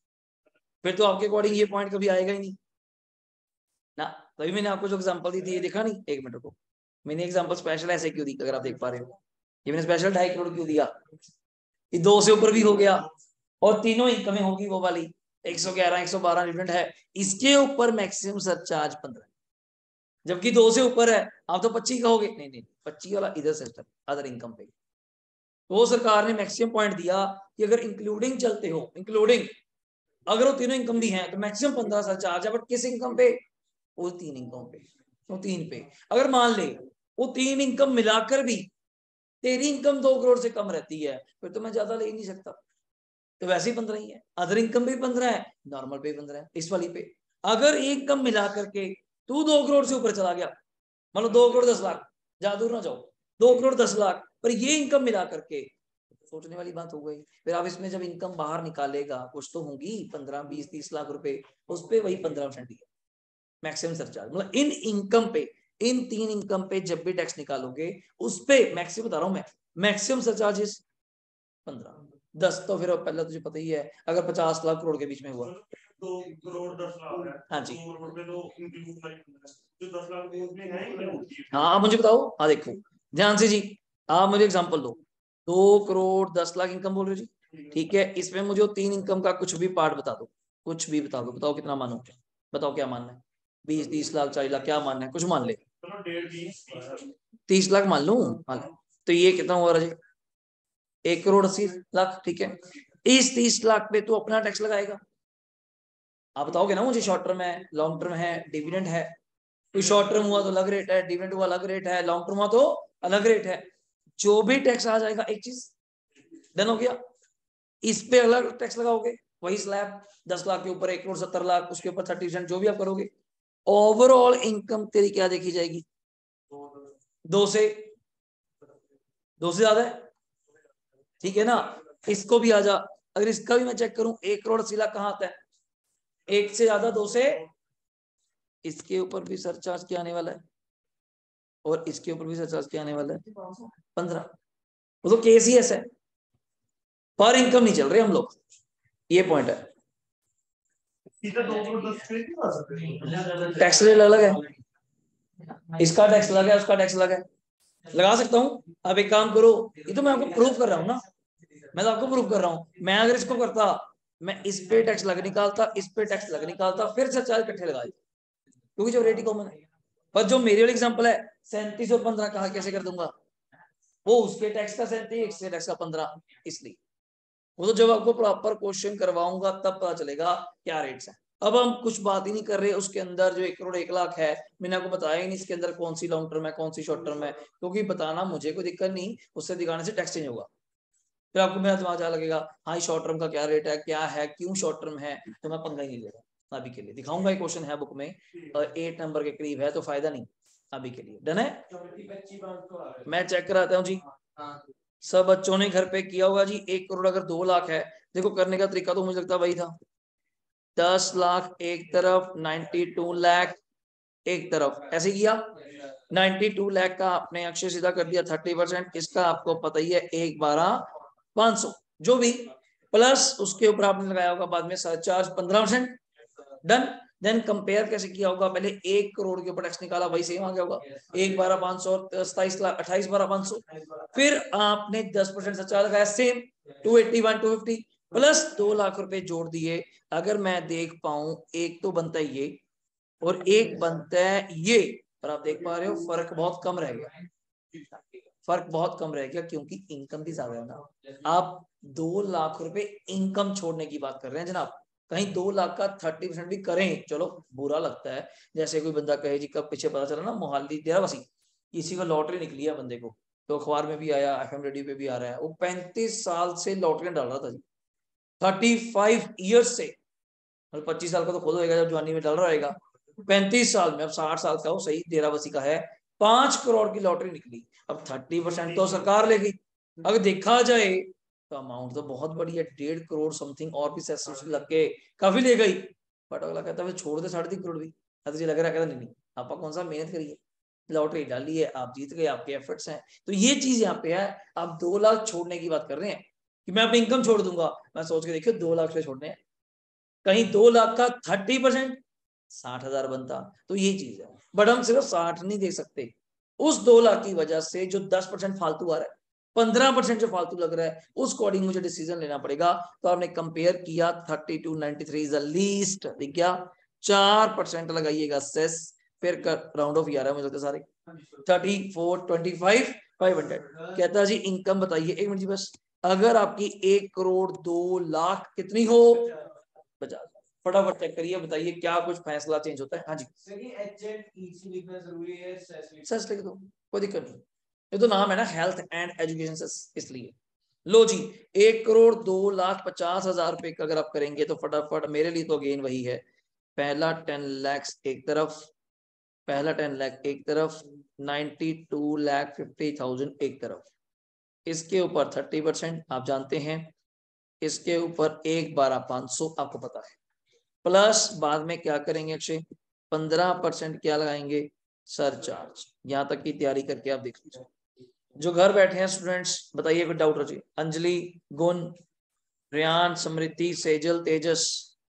फिर तो आपके अकॉर्डिंग ये पॉइंट कभी आएगा ही नहीं ना। तभी मैंने आपको जो एग्जांपल दी थी ये देखा नहीं, एक मिनट को मैंने एग्जांपल स्पेशल ऐसे क्यों दी अगर आप देख पा रहे हो, ये मैंने स्पेशल ढाई करोड़ क्यों दिया, ये दो से ऊपर भी हो गया और तीनों इनकमें होगी वो वाली एक सौ ग्यारह एक सौ बारह डिफरेंट है, इसके ऊपर मैक्सिमम सरचार्ज पंद्रह, जबकि दो से ऊपर है आप तो पच्चीस कहोगे, नहीं नहीं पच्चीस वाला इधर सिस्टम अदर इनकम पे। तो सरकार ने मैक्सिमम पॉइंट दिया कि अगर इंक्लूडिंग चलते हो, इंक्लूडिंग अगर वो तीनों इनकम भी हैं तो मैक्सिमम पंद्रह सरचार्ज है, बट किस इनकम पे? वो तीन इनकम पे, वो तीन पे। अगर मान ले वो तीन इनकम मिलाकर भी तेरी इनकम दो करोड़ से कम रहती है फिर तो मैं ज्यादा ले ही नहीं सकता, तो वैसे ही पंद्रह ही है। अदर इनकम भी पंद्रह है, नॉर्मल पे पंद्रह है, इस वाली पे। अगर एक इनकम मिला करके तू दो करोड़ से ऊपर चला गया, मतलब दो करोड़ दस लाख, ज्यादा दूर ना जाओ, दो करोड़ दस लाख पर ये इनकम मिला करके, सोचने वाली बात हो गई। फिर आप इसमें जब इनकम बाहर निकालेगा कुछ तो होंगी पंद्रह बीस तीस लाख रुपए, उस पर वही पंद्रह परसेंट ही है मैक्सिमम सरचार्ज। मतलब इन इनकम पे, इन तीन इनकम पे जब भी टैक्स निकालोगे उस पे मैक्सिमम बता रहा हूं मैं, मैक्सिमम सरचार्जेस पंद्रह। दस तो फिर पहले तुझे पता ही है अगर पचास लाख करोड़ के बीच में हुआ दो करोड़ दस लाख है। हाँ जी दो करोड़ पे तो जो दस लाख है। हाँ आप मुझे बताओ, हाँ देखो ध्यान से जी, आप मुझे एग्जांपल दो, दो करोड़ दस लाख इनकम बोल रहे हो जी, ठीक है। इसमें मुझे तीन इनकम का कुछ भी पार्ट बता दो, कुछ भी बता दो, बताओ कितना मानो, बताओ क्या मानना है, बीस तीस लाख चालीस लाख क्या मानना है, कुछ मान ले, तीस लाख मान लू, तो ये कितना हुआ राजे? एक करोड़ अस्सी लाख, ठीक है। इस तीस लाख पे तू अपना टैक्स लगाएगा, आप बताओगे ना मुझे शॉर्ट टर्म है लॉन्ग टर्म है डिविडेंड है, कोई शॉर्ट टर्म हुआ तो अलग रेट है, डिविडेंड हुआ अलग रेट है, लॉन्ग टर्म हुआ तो अलग रेट है, जो भी टैक्स आ जाएगा एक चीज डन हो गया। इस पे अलग टैक्स लगाओगे, वही स्लैब दस लाख के ऊपर एक करोड़ सत्तर लाख, उसके ऊपर थर्टी परसेंट जो भी आप करोगे, ओवरऑल इनकम तेरी क्या देखी जाएगी? दो से दो से ज्यादा है, ठीक है ना। इसको भी आ जा, अगर इसका भी मैं चेक करूं एक करोड़ अस्सी लाख कहां आता है? एक से ज्यादा दो से, इसके ऊपर भी सरचार्ज क्या आने वाला है और इसके ऊपर भी सरचार्ज क्या आने वाला है? पंद्रह। वो तो केस ही ऐसा है, पर इनकम नहीं चल रहे हम लोग, ये पॉइंट है। टैक्स रेट अलग है, इसका टैक्स अलग है उसका टैक्स अलग है, लगा सकता हूं। अब एक काम करो, ये तो मैं आपको प्रूफ कर रहा हूं ना, मैं तो आपको प्रूफ कर रहा हूं। मैं अगर इसको करता, मैं इस पे टैक्स लग निकालता, इस पे टैक्स लग निकालता, फिर सरचार्ज इकट्ठे लगा देता, क्योंकि जो रेट ही कॉमन है। पर जो मेरे वाले एग्जांपल है सैंतीस और पंद्रह कहा कैसे कर दूंगा, वो उसके टैक्स का सैंतीस इसके टैक्स का पंद्रह, इसलिए वो तो जब आपको प्रॉपर क्वेश्चन करवाऊंगा तब पता चलेगा क्या रेट्स है। अब हम कुछ बात ही नहीं कर रहे उसके अंदर जो एक करोड़ एक लाख है, मैंने आपको बताया ही नहीं इसके अंदर कौन सी लॉन्ग टर्म है कौन सी शॉर्ट टर्म है, क्योंकि बताना मुझे कोई दिक्कत नहीं, उससे दिखाने से टैक्स चेंज होगा, फिर आपको मेरा दिमाग क्या लगेगा, हाँ शॉर्ट टर्म का क्या रेट है, क्या है, क्यों शॉर्ट टर्म है, तो मैं पंगा ही नहीं ले रहा अभी के लिए। दिखाऊंगा एक क्वेश्चन है बुक में, एट नंबर के करीब है, तो फायदा नहीं अभी के लिए। डन है, मैं चेक कराता हूँ जी। सब बच्चों ने घर पे किया होगा जी। एक करोड़ अगर दो लाख है, देखो करने का तरीका तो मुझे लगता वही था, दस लाख एक तरफ, नाइन्टी टू लाख एक तरफ, ऐसे किया। नाइन्टी टू लाख का आपने अक्षय सीधा कर दिया थर्टी परसेंट, इसका आपको पता ही है एक बारह पांच सौ जो भी, प्लस उसके ऊपर आपने लगाया होगा बाद में सरचार्ज पंद्रह परसेंट। डन। देन कंपेयर कैसे किया होगा, पहले एक करोड़ के ऊपर टैक्स निकाला, वही सेम आ गया होगा, एक बारह पांच सौ, सताइस लाख अट्ठाईस बारह पांच सौ, फिर आपने दस परसेंट सरचार्ज लगाया same two eighty one two fifty, plus दो लाख रुपए जोड़ दिए। अगर मैं देख पाऊं एक तो बनता है ये और एक बनता है ये, और आप देख पा रहे हो फर्क बहुत कम रह गया, फर्क बहुत कम रह गया क्योंकि इनकम भी ज्यादा है ना। आप दो लाख रुपए इनकम छोड़ने की बात कर रहे हैं जनाब, कहीं दो लाख का थर्टी परसेंट भी करें, चलो बुरा लगता है। जैसे कोई बंदा कहे जी, कब पीछे पता चला ना मोहाली डेराबस्सी किसी को लॉटरी निकली है बंदे को, तो अखबार में भी आया, एफएम रेडियो पे भी आ रहा है, वो पैंतीस साल से लॉटरी डाल रहा था जी, थर्टी फाइव ईयर्स से, मतलब पच्चीस साल का तो खुद होएगा जब जवानी में डाल रहा रहेगा, पैंतीस साल में, अब साठ साल का हो सही, डेराबस्सी का है, पांच करोड़ की लॉटरी निकली। अब थर्टी परसेंट तो सरकार लेगी, अगर देखा जाए तो अमाउंट तो बहुत बड़ी है, डेढ़ करोड़ समथिंग, और भी सेस लग के काफी ले गई, बट अगला कहता है छोड़ दे साढ़े तीन करोड़ भी, तुझे लग रहा है, कहता नहीं नहीं आप कौन सा मेहनत करिए, लॉटरी डाली है, आप जीत गए, आपके एफर्ट्स हैं। तो ये चीज यहाँ पे है, आप दो लाख छोड़ने की बात कर रहे हैं कि मैं अपनी इनकम छोड़ दूंगा, मैं सोच के देखियो दो लाख रुपए छोड़ने हैं, कहीं दो लाख का थर्टी परसेंट साठ हजार बनता, तो ये चीज है। बट हम सिर्फ साठ नहीं दे सकते, उस दो लाख की वजह से जो दस परसेंट फालतू आ रहा है, पंद्रह परसेंट जो फालतू लग रहा है, उस अकॉर्डिंग मुझे डिसीजन लेना पड़ेगा। तो आपने कंपेयर किया, thirty two ninety three is the least, ठीक है, चार परसेंट लगाइएगा सेस, फिर कर राउंड ऑफ आ रहा है मुझे लगता है सारे, thirty four twenty five five hundred कहता जी इनकम बताइए, एक मिनट जी बस, अगर आपकी एक करोड़ दो लाख कितनी हो, पचास, फटाफट चेक करिए, बताइए क्या कुछ फैसला चेंज होता है। हाँ जी लिखना जरूरी है, सेस लिख दो, कोई दिक्कत नहीं, ये तो नाम है ना हेल्थ एंड एजुकेशन सेस, इसलिए। लो जी, एक करोड़ दो लाख पचास हजार रुपए का अगर आप करेंगे तो फटाफट मेरे लिए तो अगेन वही है, पहला टेन लैक्स एक तरफ, पहला टेन लाख एक तरफ, ninety two lakh fifty thousand एक तरफ, इसके ऊपर थर्टी परसेंट आप जानते हैं, इसके ऊपर एक बारह पांच सौ आपको पता है, प्लस बाद में क्या करेंगे अक्षय, पंद्रह परसेंट क्या लगाएंगे, सरचार्ज। यहां तक की तैयारी करके आप देख लीजिए, जो घर बैठे हैं स्टूडेंट्स बताइए कोई डाउट रही, अंजलि, गुण, रियान, समृद्धि, सेजल, तेजस,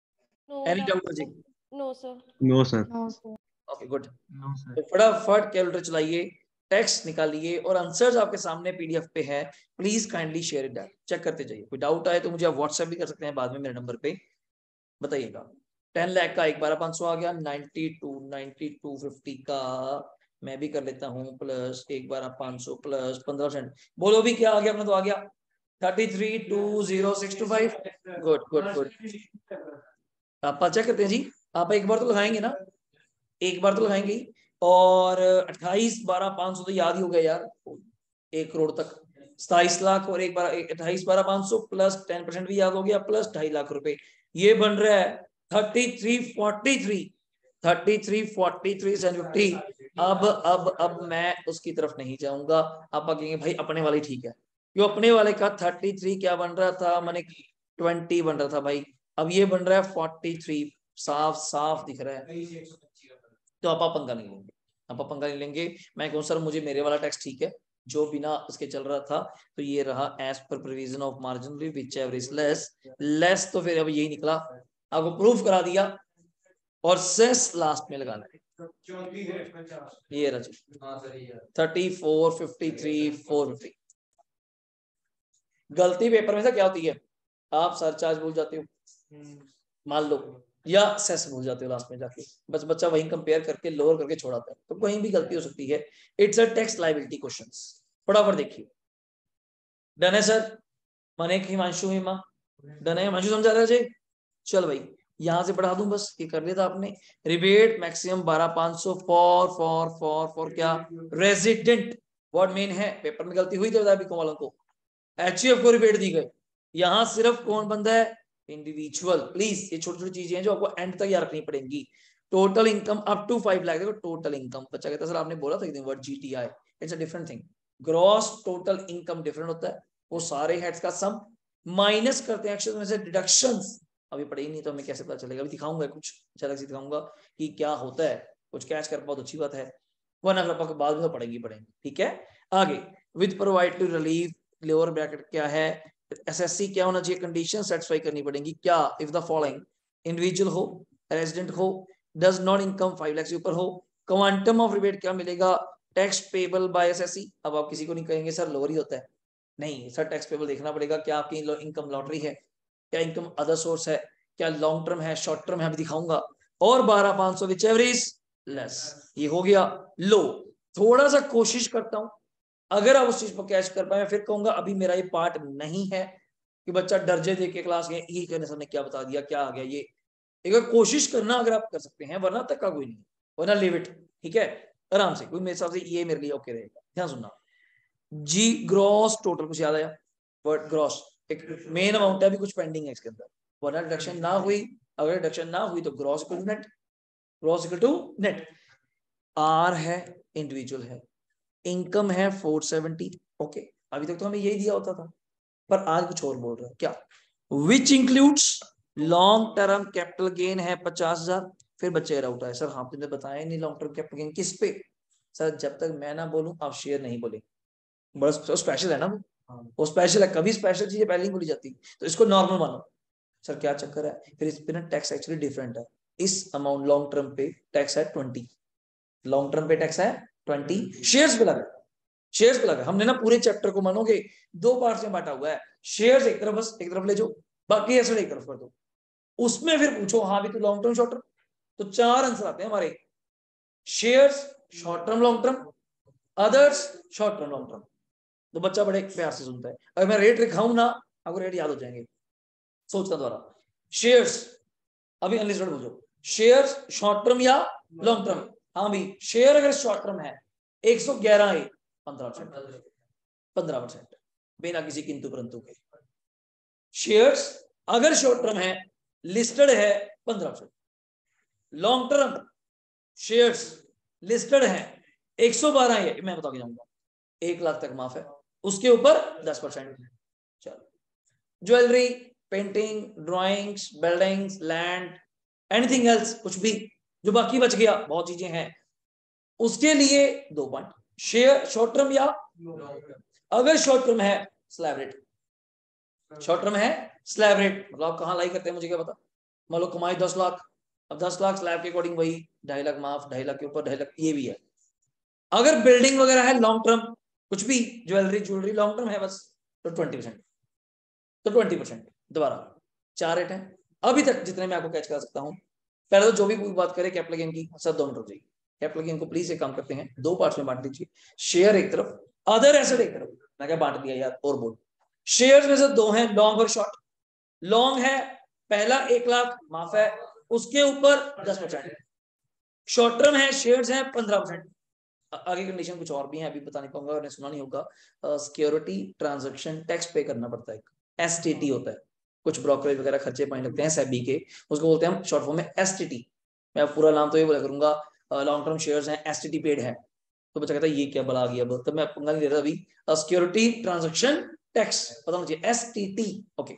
एनी डाउट रही? No sir, no sir, okay good, तो फटाफट कैलकुलेटर चलाइए, टेक्स्ट निकालिए, और आंसर्स आपके सामने पीडीएफ पे है, please kindly share it, check करते जाइए, कोई डाउट आए तो मुझे आप व्हाट्सएप भी कर सकते हैं बाद में मेरे नंबर पे, बताइएगा। टेन लाख का एक बारह पांच सौ आ गया, ninety two ninety two fifty का मैं भी कर लेता हूँ, प्लस एक बारह पांच सौ प्लस पंद्रह परसेंट, बोलो भी क्या आ गया अपना, तो आ गया thirty three two zero six two five, good good good, आप चेक करते हैं जी, आप एक बार तो लगाएंगे ना, एक बार तो लगाएंगे ही, और अट्ठाईस बारह पांच सौ तो याद ही हो गया यार, एक करोड़ तक सताइस लाख, और एक बार अट्ठाईस बारह पांच सौ प्लस टेन परसेंट भी याद हो गया, प्लस ढाई लाख रुपए, ये बन रहा है thirty three forty three, thirty three forty three fifty. अब अब अब मैं उसकी तरफ नहीं जाऊंगा, आप कहेंगे भाई अपने वाले ठीक है, क्यों अपने वाले का थर्टी थ्री क्या बन रहा था, मैंने ट्वेंटी बन रहा था भाई, अब ये बन रहा है फोर्टी थ्री, साफ साफ दिख रहा है, तो आप पंगा नहीं लेंगे, आप पंगा नहीं लेंगे। मैं कहूँ सर मुझे मेरे वाला टैक्स ठीक है जो बिना उसके चल रहा था, तो ये रहा एज पर provision of margin whichever is less less, तो फिर अब यही निकला, आपको प्रूफ करा दिया, और सेस लास्ट में लगाना है, ये रहा thirty four fifty three four fifty. गलती पेपर में से क्या होती है, आप सरचार्ज भूल जाते हो मान लो, या सेस भूल जाते हो लास्ट में जाके, बस बच्चा वहीं कंपेयर करके लोअर करके छोड़ाता है, तो कहीं भी गलती हो सकती है, it's a tax liability questions, फटाफट देखिए। डन है सर, माने हिमांशु हिमा, डन है हिमांशु, समझा रहे जी, चल भाई यहां से बढ़ा दूं, बस ये कर लिया था आपने। रिबेट मैक्सिमम बारह पांच सौ फॉर फॉर फॉर फॉर क्या, रेजिडेंट। वर्ड मेन है, पेपर में गलती हुई थी बता बीकॉम वालों को, एचयूएफ को रिबेट दी गई। यहां सिर्फ कौन बंदा है, इंडिविजुअल। प्लीज ये छोटी छोटी चीजें हैं जो आपको एंड तक याद रखनी पड़ेंगी। Total income up to five lakh, देखो टोटल इनकम, बच्चा कहता है सर आपने बोला था word GTI, it's a different thing. Gross total income different होता है, वो सारे हेड्स का सम माइनस करते हैं एक्शन में से डिडक्शंस। अभी पढ़े ही नहीं तो हमें कैसे पता चलेगा, अभी दिखाऊंगा कुछ झलक से दिखाऊंगा कि क्या होता है, कुछ कैच कर बहुत अच्छी बात है, वरना फिर आपको बाद में तो पढ़ेंगे पढ़ेंगे। ठीक है, आगे with provide to relieve, lower bracket क्या है, एसएससी क्या होना चाहिए, कंडीशन सेटिस्फाई करनी पड़ेगी क्या, इफ द फॉलोइंग, इंडिविजुअल हो, रेजिडेंट हो, does not income five lakh से ऊपर हो, क्वांटम ऑफ रिबेट क्या मिलेगा, टैक्स पेबल बाय एसएससी। अब आप किसी को नहीं कहेंगे सर लोअर ही होता है, नहीं सर टैक्स पेबल देखना पड़ेगा, क्या आपकी इनकम लॉटरी है, क्या इनकम अदर सोर्स है, क्या लॉन्ग टर्म है, शॉर्ट टर्म है, अभी दिखाऊंगा। और बारह पांच सौ विच एवरेज लेस, ये हो गया लो। थोड़ा सा कोशिश करता हूं, अगर आप उस चीज को कैच कर पाए, फिर कहूंगा अभी मेरा ये पार्ट नहीं है कि बच्चा डर जाए देख के क्लास गए यही कहने सर ने क्या बता दिया क्या आ गया ये। एक बार कोशिश करना अगर आप कर सकते हैं, वरना तक का कोई नहीं, वरना लिव इट। ठीक है, आराम से, कोई मेरे हिसाब से ये मेरे लिए ओके रहेगा। ध्यान सुनना, जी ग्रॉस टोटल कुछ याद आया, वर्ड ग्रॉस एक मेन अमाउंट है, अभी कुछ पेंडिंग है इसके अंदर, वरना डिडक्शन ना हुई, अगर डिडक्शन ना हुई तो gross equal to net, gross equal to net. R है, इंडिविजुअल है, इनकम है फोर सेवेंटी, ओके अभी तक तो हमें यही दिया होता था, पर आज कुछ और बोल रहा है क्या, which includes long term capital gain है पचास हजार। फिर बच्चे डाउट है सर आपने बताया नहीं लॉन्ग टर्म कैपिटल गेन किस पे, सर जब तक मैं ना बोलूं आप शेयर नहीं बोले, बड़ा स्पेशल है ना वो, वो स्पेशल है, कभी स्पेशल चीजें पहले ही बोली जाती, तो इसको नॉर्मल मानो। सर क्या चक्कर है, फिर इस पे ना टैक्स एक्चुअली डिफरेंट है, इस अमाउंट लॉन्ग टर्म पे टैक्स है ट्वेंटी, लॉन्ग टर्म पे टैक्स है ट्वेंटी, शेयर्स पे लगा, शेयर्स पे लगा। हमने ना पूरे चैप्टर को मानोगे दो पार्ट्स में बांटा हुआ है, शेयर्स एक तरफ, बस एक तरफ ले जाओ, बाकी एसेट एक तरफ कर दो, उसमें फिर पूछो हाँ भी तो लॉन्ग टर्म शॉर्ट टर्म, तो चार आंसर आते हैं हमारे, shares short term long term, others short term long term. तो बच्चा बड़े प्यार से सुनता है, अगर मैं रेट लिखाऊं ना आपको रेट याद हो जाएंगे, सोचना द्वारा। शेयर्स अभी अनलिस्टेड बोलो, शेयर्स शॉर्ट टर्म या लॉन्ग टर्म, हाँ भी शेयर अगर शॉर्ट टर्म है एक सौ ग्यारह है, पंद्रह परसेंट, पंद्रह परसेंट बिना किसी किंतु परंतु के। शेयर्स अगर शॉर्ट टर्म है लिस्टेड है पंद्रह percent, long term shares listed है एक सौ बारह है, मैं बता के जाऊंगा एक लाख तक माफ है, उसके ऊपर दस परसेंट। चलो, jewellery, painting, drawings, buildings, land, anything else, कुछ भी जो बाकी बच गया, बहुत चीजें हैं, उसके लिए दो पॉइंट। शेयर शॉर्ट टर्म या अगर शॉर्ट टर्म है स्लैब रेट, शॉर्ट टर्म है स्लैब रेट, मतलब आप कहां लाई करते हैं मुझे क्या पता, मान लो कमाई दस लाख, अब दस लाख स्लैब के अकॉर्डिंग वही ढाई लाख माफ, ढाई लाख के ऊपर ढाई लाख, ये भी है। अगर बिल्डिंग वगैरह है लॉन्ग टर्म, कुछ भी ज्वेलरी ज्वेलरी लॉन्ग टर्म है बस, तो ट्वेंटी परसेंट, तो ट्वेंटी परसेंट दोबारा चार रेट है अभी तक जितने मैं आपको कैच कर सकता हूं। पहले तो जो भी बात करें कैपिटल गेन की, सब दोनों रुक जाइए, कैपिटल गेन को प्लीज एक काम करते हैं दो पार्ट्स में बांट दीजिए, शेयर एक तरफ, अदर एसेट एक तरफ। मैं क्या बांट दिया यार, और बोल, शेयर्स में से दो हैं लॉन्ग और शॉर्ट, लॉन्ग है पहला एक लाख माफ है, उसके ऊपर दस परसेंट, शॉर्ट टर्म है शेयर्स है पंद्रह परसेंट। आगे कंडीशन कुछ और भी है, अभी बता नहीं पाऊंगा, और सुना नहीं होगा, सिक्योरिटी ट्रांजैक्शन टैक्स पे करना पड़ता है, एसटीटी होता है, कुछ ब्रोकरेज वगैरह खर्चे पानी लगते हैं सेबी के, उसको बोलते हैं हम शॉर्ट फॉर्म में एसटीटी। मैं पूरा नाम तो ये बोला करूंगा, लॉन्ग टर्म शेयर्स हैं एसटीटी पेड है, तो बच्चा कहता है ये क्या बला गया, तब मैं पंगा नहीं दे रहा अभी, सिक्योरिटी ट्रांजैक्शन टैक्स पता होना चाहिए, एसटीटी, ओके।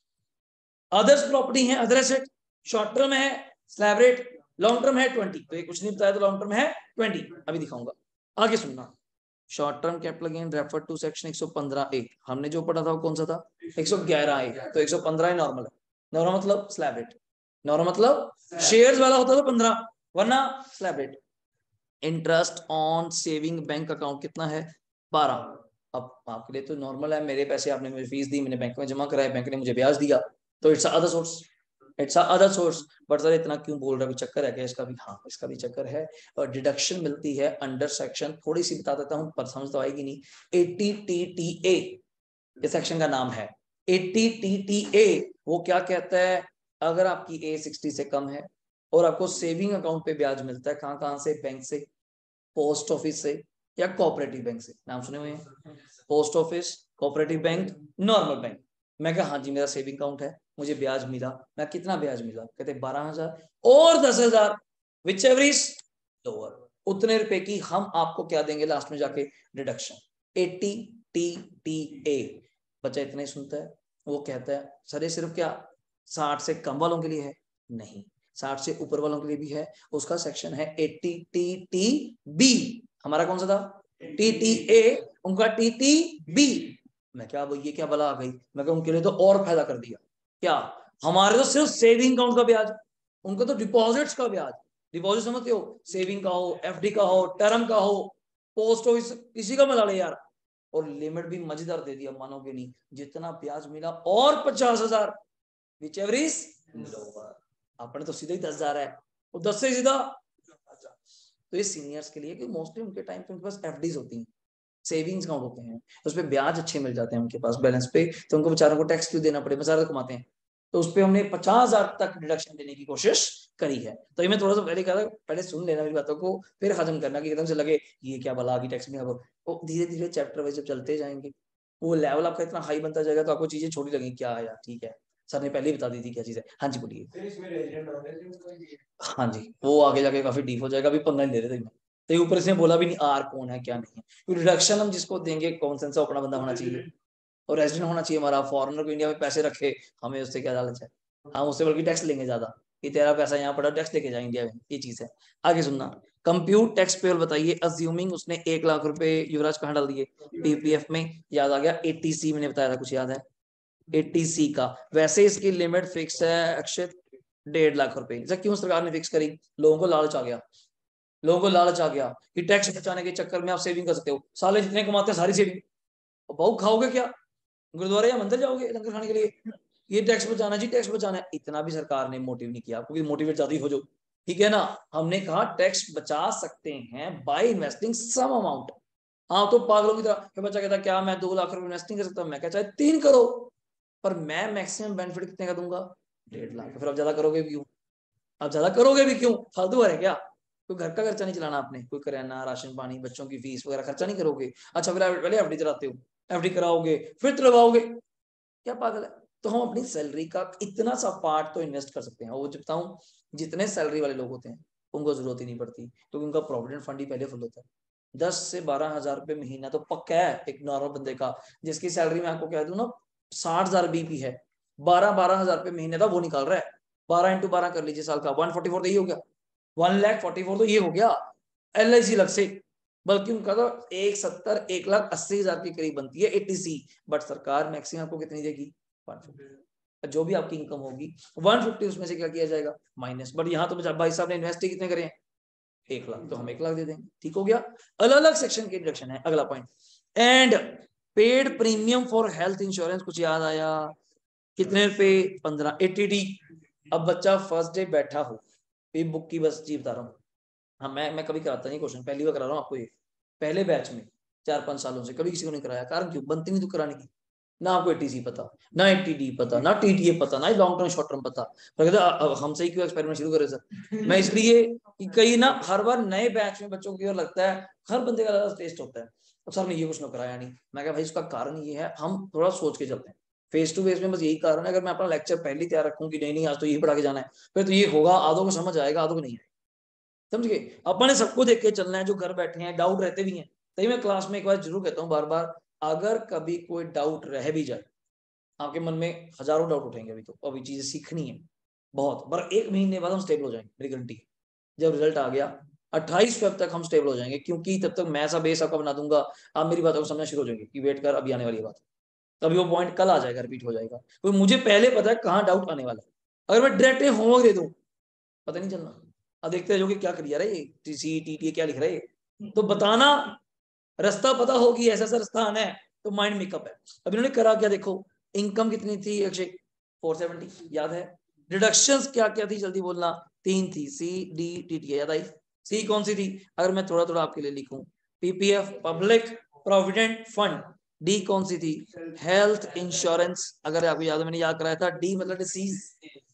अदर्स प्रॉपर्टी है, अदर एसेट, शॉर्ट टर्म है स्लैब रेट, लॉन्ग टर्म है ट्वेंटी, तो ये कुछ नहीं बताया तो लॉन्ग टर्म है ट्वेंटी, अभी दिखाऊंगा, आगे सुनना। Short term capital gain refer to section एक सौ पंद्रह ए, हमने जो पढ़ा था वो कौन सा था, एक सौ ग्यारह ए, तो एक सौ पंद्रह ही नॉर्मल है, नॉर्मल मतलब स्लैब रेट, नॉर्मल मतलब शेयर्स वाला होता था पंद्रह, वरना slab rate. Interest on saving bank account कितना है, बारह। अब आपके लिए तो नॉर्मल है, मेरे पैसे आपने मुझे फीस दी, मैंने बैंक में जमा कराया, बैंक ने मुझे ब्याज दिया, तो it's other source, it's other source. But sir इतना क्यों बोल रहा है, चक्कर है क्या इसका भी, हाँ इसका भी चक्कर है, और डिडक्शन मिलती है अंडर सेक्शन, थोड़ी सी बता देता हूँ पर समझ तो आएगी नहीं, एटी टी टी ए, ये सेक्शन का नाम है, एटी टी टी ए। वो क्या कहता है, अगर आपकी ए सिक्सटी से कम है और आपको सेविंग अकाउंट पे ब्याज मिलता है, कहाँ कहाँ से, बैंक से, पोस्ट ऑफिस से या कोऑपरेटिव बैंक से, नाम सुने हुए हैं, post office, cooperative bank, normal bank. मैं कहा हाँ जी मेरा सेविंग अकाउंट है, मुझे ब्याज मिला। मैं कितना ब्याज मिला? कहते बारह हजार और दस हजार, विच एवर इज लोअर, उतने रुपए की हम आपको क्या देंगे लास्ट में जाके, deduction, eighty T T A. बच्चा इतना ही सुनता है, वो कहता है सर ये सिर्फ क्या साठ से कम वालों के लिए है? नहीं, साठ से ऊपर वालों के लिए भी है। उसका सेक्शन है एटी टी टी बी। हमारा कौन सा था? टी टी ए, उनका टी टी बी। मैं क्या वो ये क्या बला आ गई? मैं क्या उनके लिए तो और फायदा कर दिया क्या? हमारे तो सिर्फ सेविंग अकाउंट का ब्याज, उनका तो डिपॉजिट्स का ब्याज। डिपॉजिट समझते हो? सेविंग का हो, एफडी का हो, टर्म का हो, पोस्ट ऑफिस, इसी का मिला ले यार। और लिमिट भी मजेदार दे दिया, मानोगे नहीं, जितना ब्याज मिला और पचास हजार, विच एवर इज लोअर। अपने तो सीधा ही दस हजार है, वो दस से सीधा। तो ये सीनियर्स के लिए कि मोस्टली उनके टाइम पे उनके पास एफडीज होती हैं, सेविंग्स अकाउंट होते हैं, उस पर ब्याज अच्छे मिल जाते हैं उनके पास बैलेंस पे, तो उनको बेचारों को टैक्स क्यों देना पड़े, बेचारे कमाते हैं। तो उस पर हमने पचास हजार तक डिडक्शन देने की कोशिश करी है। तो ये मैं थोड़ा सा पहले कहा था, पहले सुन लेना मेरी बातों को, फिर हजम करना, कि एकदम से लगे ये क्या भला की टैक्स में। अब वो धीरे धीरे चैप्टर वाइज जब चलते जाएंगे, वो लेवल आपका इतना हाई बनता जाएगा तो आपको चीजें छोटी लगेंगी, क्या है यार ठीक है सर ने पहले ही बता दी थी क्या चीज है। हाँ जी बोलिए। हाँ जी, वो आगे जाके काफी डीप हो जाएगा, अभी पंद्रह नहीं दे रहे थे। तो ऊपर इसने बोला भी नहीं आर कौन है क्या नहीं है। रिडक्शन हम जिसको देंगे कौन सा अपना बंदा होना चाहिए और रेजिडेंट होना चाहिए हमारा। फॉरेनर को इंडिया में पैसे रखे, हमें उससे क्या लालच है? हम उससे बल्कि टैक्स लेंगे ज्यादा, कि तेरा पैसा यहाँ पड़ा टैक्स लेके जाए इंडिया में, ये चीज है। आगे सुनना, कंप्यूट टैक्स पेयर बताइए, अज्यूमिंग उसने एक लाख रुपए युवराज कहाँ डाल दिए? पीपीएफ में। याद आ गया, एटीसी मैंने बताया था, कुछ याद है? एटीसी का वैसे इसकी लिमिट फिक्स है अक्षय, डेढ़ लाख रुपए। जैसे क्यों सरकार ने फिक्स करी? लोगों को लालच आ गया, लोगों को लालच आ गया कि टैक्स बचाने के चक्कर में आप सेविंग कर सकते हो, साले जितने कमाते हैं सारी सेविंग। बहु खाओगे क्या? गुरुद्वारे या मंदिर जाओगे लंगर खाने के लिए? ये टैक्स बचाना जी, टैक्स बचाना है। इतना भी सरकार ने मोटिव नहीं किया, क्योंकि मोटिवेट ज्यादा हो जाओ, ठीक है ना। हमने कहा टैक्स बचा सकते हैं बाय इन्वेस्टिंग सम अमाउंट। हाँ तो पागलों की तरह बच्चा कहता क्या मैं दो लाख रुपए इन्वेस्टिंग कर सकता हूँ? मैं क्या चाहे तीन करो, पर मैं मैक्सिमम बेनिफिट कितने का दूंगा? डेढ़ लाख। फिर आप ज्यादा करोगे भी क्यों? आप ज्यादा करोगे भी क्यों? फालतू है क्या? कोई घर का खर्चा नहीं चलाना आपने, कोई करियाना, राशन पानी, बच्चों की फीस वगैरह खर्चा नहीं करोगे? अच्छा फिर पहले एफडी चलाते हो, एफडी कराओगे फिर तुड़वाओगे, क्या पागल है? तो हम अपनी सैलरी का इतना सा पार्ट तो इन्वेस्ट कर सकते हैं। वो जो बताऊं, जितने सैलरी वाले लोग होते हैं उनको जरूरत ही नहीं पड़ती, क्योंकि उनका प्रोविडेंट फंड ही पहले फुल होता है। दस से बारह हजार रुपए महीना तो पक्का है एक नॉर्मल बंदे का, जिसकी सैलरी मैं आपको कह दूं ना साठ हजार बीपी है, बारह बारह हजार रुपए महीने का वो निकाल रहा है। बारह इंटू बारह कर लीजिए साल का, वन फोर्टी फोर तो ये हो गया, वन लैख फोर्टी फोर तो ये हो गया एल आई सी लग से। बल्कि उनका तो एक सत्तर एक लाख अस्सी हजार के करीब बनती है एटीसी। बट सरकार मैक्सिमम आपको कितनी देगी? One fifty. जो भी आपकी इनकम होगी वन फिफ्टी उसमें से क्या किया जाएगा? माइनस। बट यहाँ तो भाई साहब ने इन्वेस्ट कितने करे? एक लाख, तो हम एक लाख दे देंगे, ठीक हो गया। अलग अलग सेक्शन की डिडक्शन है। अगला point, and paid premium for health insurance, कुछ याद आया? कितने रुपए? पंद्रह, एटी डी। अब बच्चा फर्स्ट डे बैठा हो, ये बुक की बस जी बता रहा हूँ। हाँ मैं मैं कभी कराता नहीं क्वेश्चन, पहली बार करा रहा हूँ आपको ये, पहले बैच में चार पांच सालों से कभी किसी को नहीं कराया। कारण क्यों? बनती नहीं तो कराने की। ना आपको एटीसी पता, ना एटीडी पता, ना टीटीए पता, ना लॉन्ग टर्म शॉर्ट टर्म पता। तो हमसे ही क्यों एक्सपेरिमेंट शुरू करे सर? मैं इसलिए कि कई ना हर बार नए बैच में बच्चों को लगता है हर बंदे का अलग टेस्ट होता है, तो सर ने ये कुछ ना कराया नहीं। मैं कहा भाई इसका कारण ये है, हम थोड़ा सोच के चलते हैं फेस टू फेस में, बस यही कारण है। अगर मैं अपना लेक्चर पहले तैयार रखूँ कि नहीं नहीं आज तो यही पढ़ा के जाना है, फिर तो ये होगा, आधों को समझ आएगा आधों को नहीं आएगा। समझ गए? अपने सबको देख के चलना है, जो घर बैठे हैं डाउट रहते भी हैं। तभी मैं क्लास में एक बार जरूर कहता हूँ बार बार, अगर कभी कोई डाउट रह भी जाए, आपके मन में हजारों डाउट उठेंगे, अभी तो अभी चीजें सीखनी है बहुत, पर एक महीने बाद हम स्टेबल हो जाएंगे, मेरी गारंटी। जब रिजल्ट आ गया अट्ठाईस फेब तक हम स्टेबल हो जाएंगे, क्योंकि तब तक मैं सा बेस आपका बना दूंगा, आप मेरी बातों को समझना शुरू हो जाएंगे कि वेट कर अभी आने वाली बात, तभी वो पॉइंट कल आ जाएगा, रिपीट हो जाएगा। तो मुझे पहले पता है कहाँ डाउट आने वाला है। अगर मैं डायरेक्ट होमवर्क दे दूं पता नहीं चलना। अब देखते हो कि क्या कर रहा है ये टीसी टीटी क्या लिख रहा है ये, तो बताना रास्ता पता होगी ऐसा सा रास्ता आना है, तो माइंड मेकअप है। अब इन्होंने करा क्या देखो, इनकम कितनी थी अक्षय? फोर सेवेंटी, याद है? डिडक्शंस क्या क्या थी जल्दी बोलना? तीन थी, सी डी टी टी, याद आई? सी कौन सी थी? अगर मैं थोड़ा थोड़ा आपके लिए लिखूं, PPF public provident fund. D कौन सी थी? Health insurance. अगर आपको याद है मैंने याद कराया था, डी मतलब डिसीज,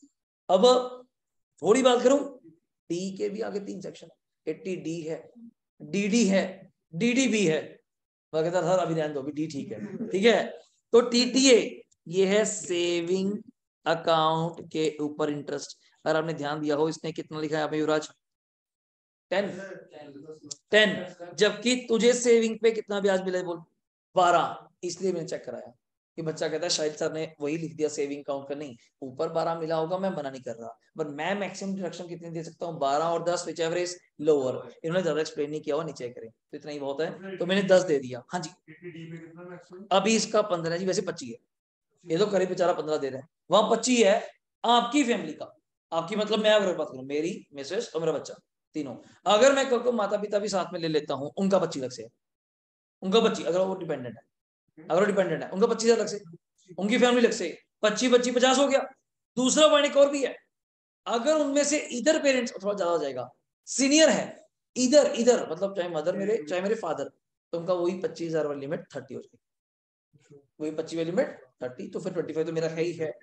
अब थोड़ी बात करूं, डी के भी आगे तीन सेक्शन, एट्टी डी है, डीडी है, डीडी भी है, कहता सर अभी ध्यान दो, डी ठीक है, ठीक है। तो टीटीए ये है सेविंग अकाउंट के ऊपर इंटरेस्ट। अगर आपने ध्यान दिया हो, इसने कितना लिखा है यहाँ पे युवराज, टेन टेन, जबकि तुझे सेविंग पे कितना ब्याज मिला है बोल, बारह। इसलिए मैंने चेक कराया कि बच्चा कहता है शायद सर ने वही लिख दिया सेविंग अकाउंट का, नहीं, ऊपर बारह मिला होगा, मैं मना नहीं कर रहा, पर मैं मैक्सिमम डिडक्शन कितनी दे सकता हूँ, बारह और दस, विच एवर इज लोअर। इन्होंने ज्यादा एक्सप्लेन नहीं किया हुआ, नीचे करें तो इतना ही बहुत है, तो मैंने दस दे दिया। हाँ जी, अभी इसका पंद्रह जी, वैसे पच्चीस है, ये तो करीब बेचारा पंद्रह दे रहे हैं, वहां पच्चीस है आपकी फैमिली का, आपकी मतलब मैं अगर बात करूं, मेरी मिसेस और मेरा बच्चा तीनों, अगर मैं को माता पिता भी साथ में ले लेता हूं, उनका पच्चीस अलग से है, उनका पच्चीस, अगर वो डिपेंडेंट है, अगर वो डिपेंडेंट है उनका पच्चीस अलग से, उनकी फैमिली अलग से, पच्चीस पच्चीस पचास हो गया। दूसरा पॉइंट एक और भी है, अगर उनमें से इधर पेरेंट्स थोड़ा ज्यादा हो जाएगा, सीनियर है, इधर इधर मतलब चाहे मदर मेरे चाहे मेरे फादर, तो उनका वही पच्चीस हजार वाली लिमिट थर्टी हो जाएगी, वही पच्चीस वाली लिमिट थर्टी, तो फिर ट्वेंटी फाइव तो मेरा है ही है।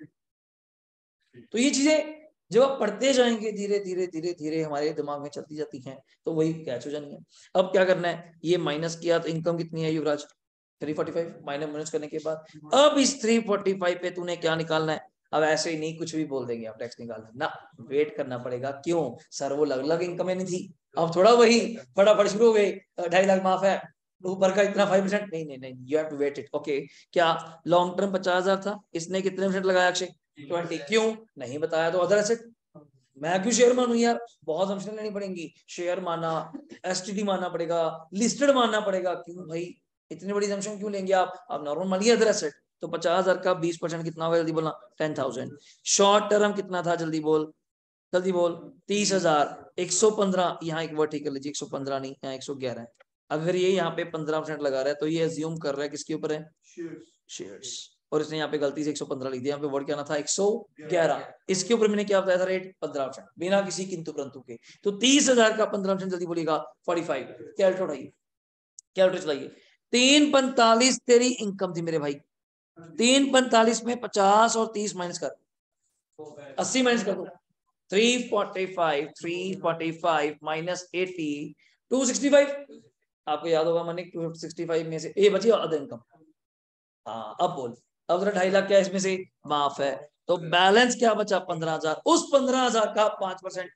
तो ये चीजें जब आप पढ़ते जाएंगे धीरे धीरे धीरे धीरे हमारे दिमाग में चलती जाती हैं, तो वही कैच हो जानी है। अब क्या करना है, ये माइनस किया तो इनकम कितनी है Yuvraj, three forty five, minus minus करने के बाद अब इस थ्री फोर्टी फाइव पे तूने क्या निकालना है, अब ऐसे ही नहीं कुछ भी बोल देंगे आप टैक्स निकालना ना, वेट करना पड़ेगा। क्यों सर, वो अलग अलग इनकम नहीं थी, अब थोड़ा वही फटाफट शुरू हो गई, ढाई लाख माफ है, ऊपर का इतना फाइव परसेंट, नहीं नहीं नहीं, you have to wait it. Okay, क्या लॉन्ग टर्म पचास हजार था, इसने कितने परसेंट लगाया अक्षय, ट्वेंटी, क्यों नहीं बताया, तो अदर एसेट, मैं क्यों शेयर मानू यार, बहुत असम्पशन लेनी पड़ेंगी, शेयर माना, एसटीडी मानना पड़ेगा, लिस्टेड मानना पड़ेगा, क्यों भाई इतनी बड़ी असम्पशन क्यों लेंगे आप, आप नॉर्मल मानिए अदर एसेट। तो पचास हजार का बीस परसेंट कितना होगा, जल्दी बोलना, टेन थाउजेंड। शॉर्ट टर्म कितना था, जल्दी बोल जल्दी बोल, तीस हजार, एक सौ पंद्रह, यहाँ एक वर्ड ठीक कर लीजिए, एक सौ पंद्रह नहीं, यहाँ एक सौ ग्यारह है। अगर ये यहाँ पे पंद्रह परसेंट लगा रहा है, तो ये एज्यूम कर रहा है किसके ऊपर है, शेयर्स, और इसने यहाँ पे गलती से एक सौ पंद्रह लिख दिया, यहाँ पे वर्ड क्या ना था, एक सौ ग्यारह, इसके ऊपर मैंने क्या बताया था रेट, पंद्रह परसेंट, बिना किसी किंतु परंतु के। तो तीस हजार का पंद्रह परसेंट, जल्दी बोलिएगा, फोर्टी फाइव, कैलकुलेटर उठाइए, कैलकुलेटर चलाइए, तीन पैंतालीस तेरी इनकम थी मेरे भाई, तीन पैंतालीस में पचास और तीस माइनस कर, अस्सी माइनस कर दो, three forty five, three forty five minus eighty, two sixty five, आपको याद होगा मैंने टू सिक्सटी फाइव में से ये बची अदर इनकम। हाँ अब बोल, अब जरा ढाई लाख क्या इसमें से माफ है, तो बैलेंस क्या बचा, पंद्रह हजार, उस पंद्रह हजार का पांच परसेंट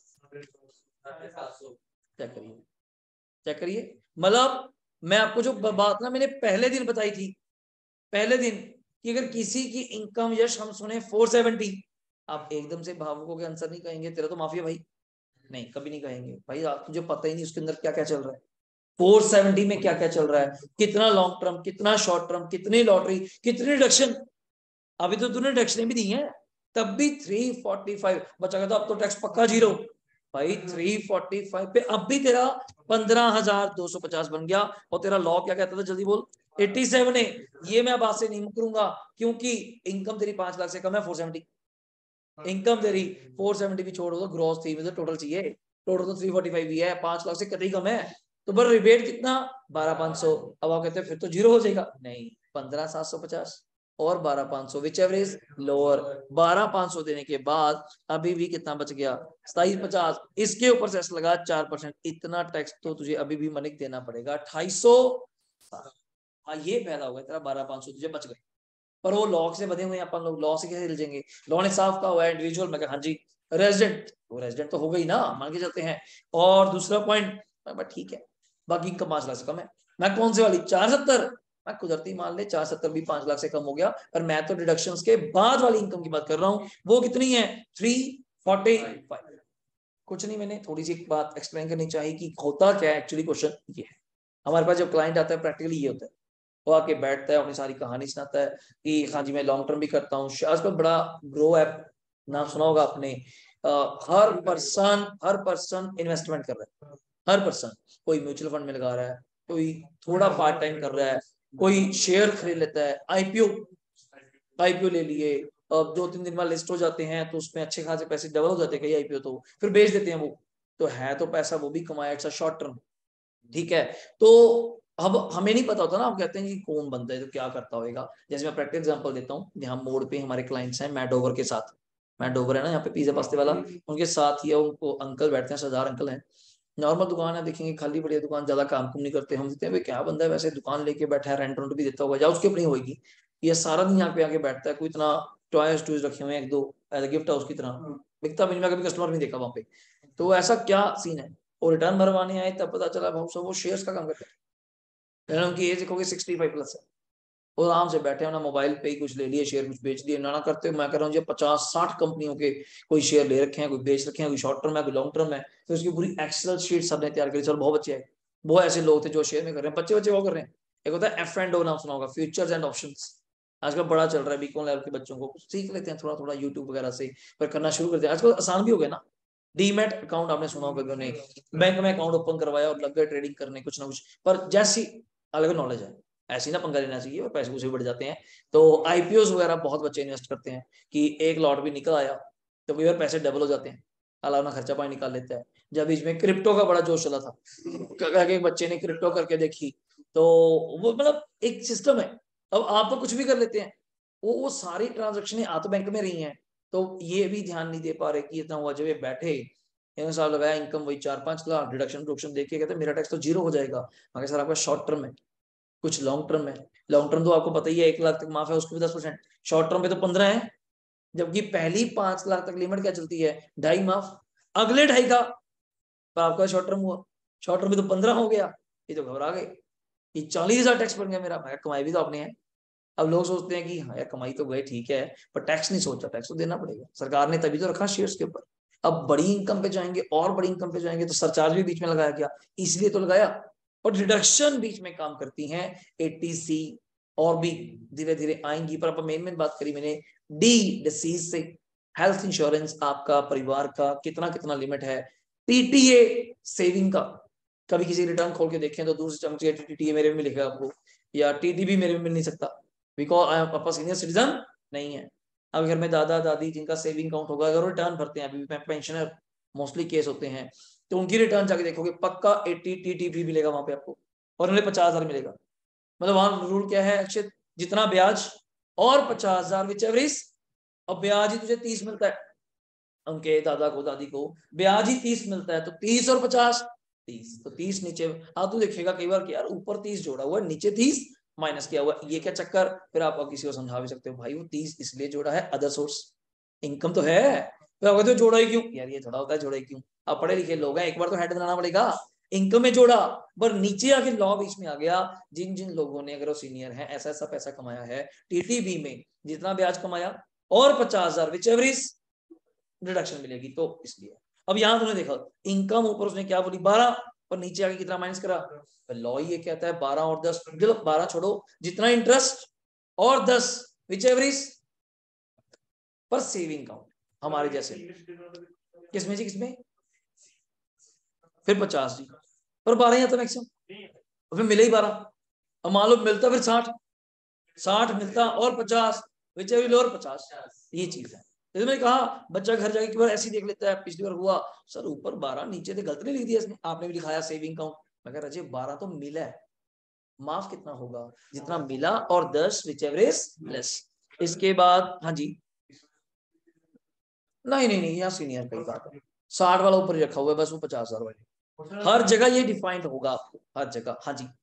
चेक करिए, चेक करिए। मतलब मैं आपको जो बात ना मैंने पहले दिन बताई थी, पहले दिन, कि अगर किसी की इनकम यश हम सुने फोर सेवेंटी, आप एकदम से भावुकों के आंसर नहीं कहेंगे तेरा तो माफिया भाई, नहीं कभी नहीं कहेंगे भाई, आप तुझे पता ही नहीं उसके अंदर क्या क्या चल रहा है, फोर सेवेंटी में क्या क्या चल रहा है, कितना लॉन्ग टर्म, कितना शॉर्ट टर्म, कितनी लॉटरी, कितनी डिडक्शन, अभी तो तूने डिडक्शन भी दी है, तब भी थ्री फोर्टी फाइव बचा गया, तो अब तो टैक्स पक्का जीरो भाई, थ्री फोर्टी फाइव पे अब भी तेरा पंद्रह हजार दो सौ पचास बन गया, और तेरा लॉ क्या कहता था, जल्दी बोल, सत्तासी है, ये मैं बात से नहीं मुकरूंगा, क्योंकि इनकम तेरी पांच लाख से कम है, फोर सेवेंटी इनकम तेरी, फोर सेवेंटी भी छोड़ो तो ग्रॉस थी, मुझे टोटल चाहिए, टोटल तो थ्री फोर्टी फाइव ही है, पांच लाख से कतई कम है, तो बर रिबेट कितना, बारह पांच सौ, अब आप कहते हैं फिर तो जीरो हो जाएगा, नहीं, पंद्रह सात सौ पचास और बारह पांच सौ, विच एवर इज लोअर, बारह पांच सौ देने के बाद अभी भी कितना बच गया, सताईस पचास, इसके ऊपर सेस लगा चार परसेंट, इतना टैक्स तो तुझे अभी भी मनिक देना पड़ेगा, अट्ठाईस सौ। हाँ ये पैदा हुआ तेरा, बारह पांच सौ तुझे बच गए, पर वो लॉ से बने हुए हैं, अपन लोग लॉ से कैसे हिल लॉ ने साफ कहा हुआ है इंडिविजुअल, मैं हाँ जी रेजिडेंट, वो रेजिडेंट तो हो गई ना, मान के चलते हैं। और दूसरा पॉइंट, ठीक है, बाकी इनकम पांच लाख से कम है, मैं कौन से वाली चार सत्तर, मैं कुदरती मान ले चार सत्तर भी पांच लाख से कम हो गया, पर मैं तो डिडक्शंस के बाद वाली इनकम की बात कर रहा हूँ, वो कितनी है, थ्री फोर्टी फाइव। कुछ नहीं, मैंने थोड़ी सी बात एक्सप्लेन करनी चाहिए कि होता क्या है एक्चुअली, क्वेश्चन ये है, हमारे पास जब क्लाइंट आता है प्रैक्टिकली ये होता है, वो आके बैठता है, अपनी सारी कहानी सुनाता है कि हाँ जी मैं लॉन्ग टर्म भी करता हूँ, आजकल बड़ा ग्रो ऐप नाम सुना होगा आपने, आ, हर पर्सन हर पर्सन इन्वेस्टमेंट कर रहा है, हर पर्सन, कोई म्यूचुअल फंड में लगा रहा है, कोई थोड़ा पार्ट टाइम कर रहा है, कोई शेयर खरीद लेता है, आईपीओ आईपीओ ले लिए, अब दो तीन दिन बाद लिस्ट हो जाते हैं, तो उसमें अच्छे खासे पैसे डबल हो जाते हैं कई आईपीओ, तो फिर बेच देते हैं वो, तो है तो पैसा वो भी कमाया, इट्स अ शॉर्ट टर्म, ठीक है। तो अब हमें नहीं पता होता ना, हम कहते हैं कि कौन बनता है तो क्या करता होगा, जैसे मैं प्रैक्टिकल एग्जांपल देता हूँ, यहाँ मोड़ पे हमारे क्लाइंट्स हैं मैडोवर के साथ, मैं डोबर है ना यहाँ पे पिज्जा पास्ते वाला, उनके साथ ही उनको अंकल बैठते हैं, सरदार अंकल हैं, नॉर्मल दुकान है, देखेंगे खाली पड़ी है दुकान, ज्यादा काम कुम नहीं करते, हम देखते हैं क्या बंदा है वैसे दुकान लेके बैठा है, रेंट रेंट भी देता होगा या उसकी अपनी होगी, ये सारा दिन यहाँ पे आके बैठता है, कोई इतना टॉयज टूज रखे हुए हैं एक दो एज गिफ्ट हाउस की तरह, बिकता भी नहीं, मैं कभी कस्टमर नहीं देखा वहां पे। तो ऐसा क्या सीन है, और रिटर्न भरवाने आए तब पता चला भाव सब वो शेयर्स का काम करते हैं, उनकी एज देखोगे सिक्सटी फाइव प्लस है, और आराम से बैठे हो ना, मोबाइल पे ही कुछ ले लिए शेयर, कुछ बेच दिए, ना ना करते हो। मैं कह रहा हूँ पचास साठ कंपनियों के कोई शेयर ले रखे हैं, कोई बेच रखे हैं, कोई शॉर्ट टर्म है, कोई लॉन्ग टर्म है, तो उसकी पूरी एक्सेल शीट सबने तैयार करी। सर बहुत बच्चे आए, बहुत ऐसे लोग थे जो शेयर में कर रहे हैं, बच्चे बच्चे वो कर रहे हैं। एक होता है एफ एंड ओ, नाम सुना होगा, फ्यूचर्स एंड ऑप्शंस, आजकल बड़ा चल रहा है, बीकॉम लेवल के बच्चों को सीख लेते हैं थोड़ा थोड़ा यूट्यूब वगैरह से, पर करना शुरू करते हैं, आजकल आसान भी हो गया ना। डीमैट अकाउंट आपने सुना होगा, बैंक में अकाउंट ओपन करवाया और लग गए ट्रेडिंग करने कुछ ना कुछ, पर जैसी अलग नॉलेज है ऐसी ना पंगा लेना चाहिए और पैसे पूसे बढ़ जाते हैं। तो आईपीओ वगैरह बहुत बच्चे इन्वेस्ट करते हैं कि एक लॉट भी निकल आया तो कई बार पैसे डबल हो जाते हैं, अलावा खर्चा पानी निकाल लेता है। जब बीच में क्रिप्टो का बड़ा जोश चला था, एक बच्चे ने क्रिप्टो करके देखी, तो वो मतलब एक सिस्टम है, अब आप तो कुछ भी कर लेते हैं, वो वो सारी ट्रांजेक्शन आ तो बैंक में रही हैं, तो ये भी ध्यान नहीं दे पा रहे कि इतना हुआ, जब ये बैठे इन्होंने साल लगाया, इनकम वही चार पांच लाख, डिडक्शन डिडक्शन देख के कहते मेरा टैक्स तो जीरो हो जाएगा। मगर सर आपका शॉर्ट टर्म है, कुछ लॉन्ग टर्म है, लॉन्ग टर्म तो आपको पता ही है एक लाख तक माफ है, उसके भी दस परसेंट, शॉर्ट टर्म पे तो पंद्रह है, जबकि पहली पांच लाख तक लिमिट क्या चलती है, ढाई माफ, अगले ढाई का, पर आपका शॉर्ट टर्म हुआ, शॉर्ट टर्म में तो पंद्रह हो गया, ये तो घबरा गए, ये चालीस हजार टैक्स बन गया मेरा, मैं कमाई भी तो आपने है। अब लोग सोचते हैं कि हाँ यार कमाई तो गए ठीक है, पर टैक्स नहीं सोचा, टैक्स तो देना पड़ेगा, सरकार ने तभी तो रखा शेयर्स के ऊपर। अब बड़ी इनकम पे जाएंगे और बड़ी इनकम पे जाएंगे तो सरचार्ज भी बीच में लगाया गया, इसलिए तो लगाया, और रिडक्शन बीच में काम करती हैं एटीसी, और भी धीरे धीरे आएंगी, पर अब मेन मेन बात करी मैंने डी डिसीज से, हेल्थ इंश्योरेंस आपका परिवार का कितना कितना लिमिट है, टीटीए सेविंग का, कभी किसी रिटर्न खोल के देखें तो दूर से चमचे टीटीए मेरे में लिखा आपको, या टीडीबी मेरे में मिल नहीं सकता, बिकॉज आई एम पापा सीनियर सिटीजन नहीं है। अब घर में दादा दादी जिनका सेविंग अकाउंट होगा, अगर वो रिटर्न भरते हैं, अभी पेंशनर मोस्टली केस होते हैं, तो उनकी रिटर्न जाके देखोगे पक्का एट्टी टीटीबी मिलेगा वहां पे आपको, और उन्हें पचास हजार मिलेगा। मतलब वहां रूल क्या है अक्षय, जितना ब्याज और पचास हजार विच एवरेज, और ब्याज ही तुझे तीस मिलता है, उनके दादा को दादी को ब्याज ही तीस मिलता है, तो तीस और पचास तीस, तो तीस नीचे, हाँ तू देखेगा कई बार कि यार ऊपर तीस जोड़ा हुआ है नीचे तीस माइनस किया हुआ, ये क्या चक्कर, फिर आप किसी को समझा भी सकते हो भाई वो तीस इसलिए जोड़ा है, अदर सोर्स इनकम तो है, फिर आप कहते हो जोड़ा ही क्यों, यार ये थोड़ा होता है जोड़ा ही क्यों, आप पढ़े लिखे लोग हैं, एक बार तो हेड बनाना पड़ेगा, इनकम में जोड़ा, पर नीचे आके लॉ बीच में आ गया, जिन जिन लोगों ने अगर वो सीनियर है ऐसा ऐसा पैसा कमाया है टीटीबी में, जितना ब्याज कमाया और पचास हजार विच एवरेज रिडक्शन मिलेगी, तो इसलिए अब यहां तुमने देखा इनकम ऊपर उसने क्या बोली बारह, और नीचे आके कितना माइनस करा, लॉ ये कहता है बारह और दस, चलो बारह छोड़ो, जितना इंटरेस्ट और दस विच एवरेज पर सेविंग अकाउंट हमारे जैसे, किसमें जी किसमें, फिर पचास जी, पर बारह ही आता मैक्सिमम, फिर मिले ही बारह, अब मान लो मिलता फिर साठ, साठ मिलता और पचास विच एवरेज और पचास, ये चीज है। जैसे मैंने कहा बच्चा घर जाके बार ऐसे देख लेता है, पिछली बार हुआ सर ऊपर बारह नीचे तो गलत नहीं लिख दिया इसने, आपने भी लिखाया सेविंग अकाउंट, मैं कह रहा अजय बारह तो मिला है, माफ कितना होगा, जितना मिला और दस विच एवरेज प्लस, इसके बाद हाँ जी, नहीं नहीं नहीं यहाँ सीनियर कई बात है, साठ वाला ऊपर रखा हुआ है बस, वो पचास हजार वाले, हर जगह ये डिफाइंड होगा आपको, हर जगह। हाँ जी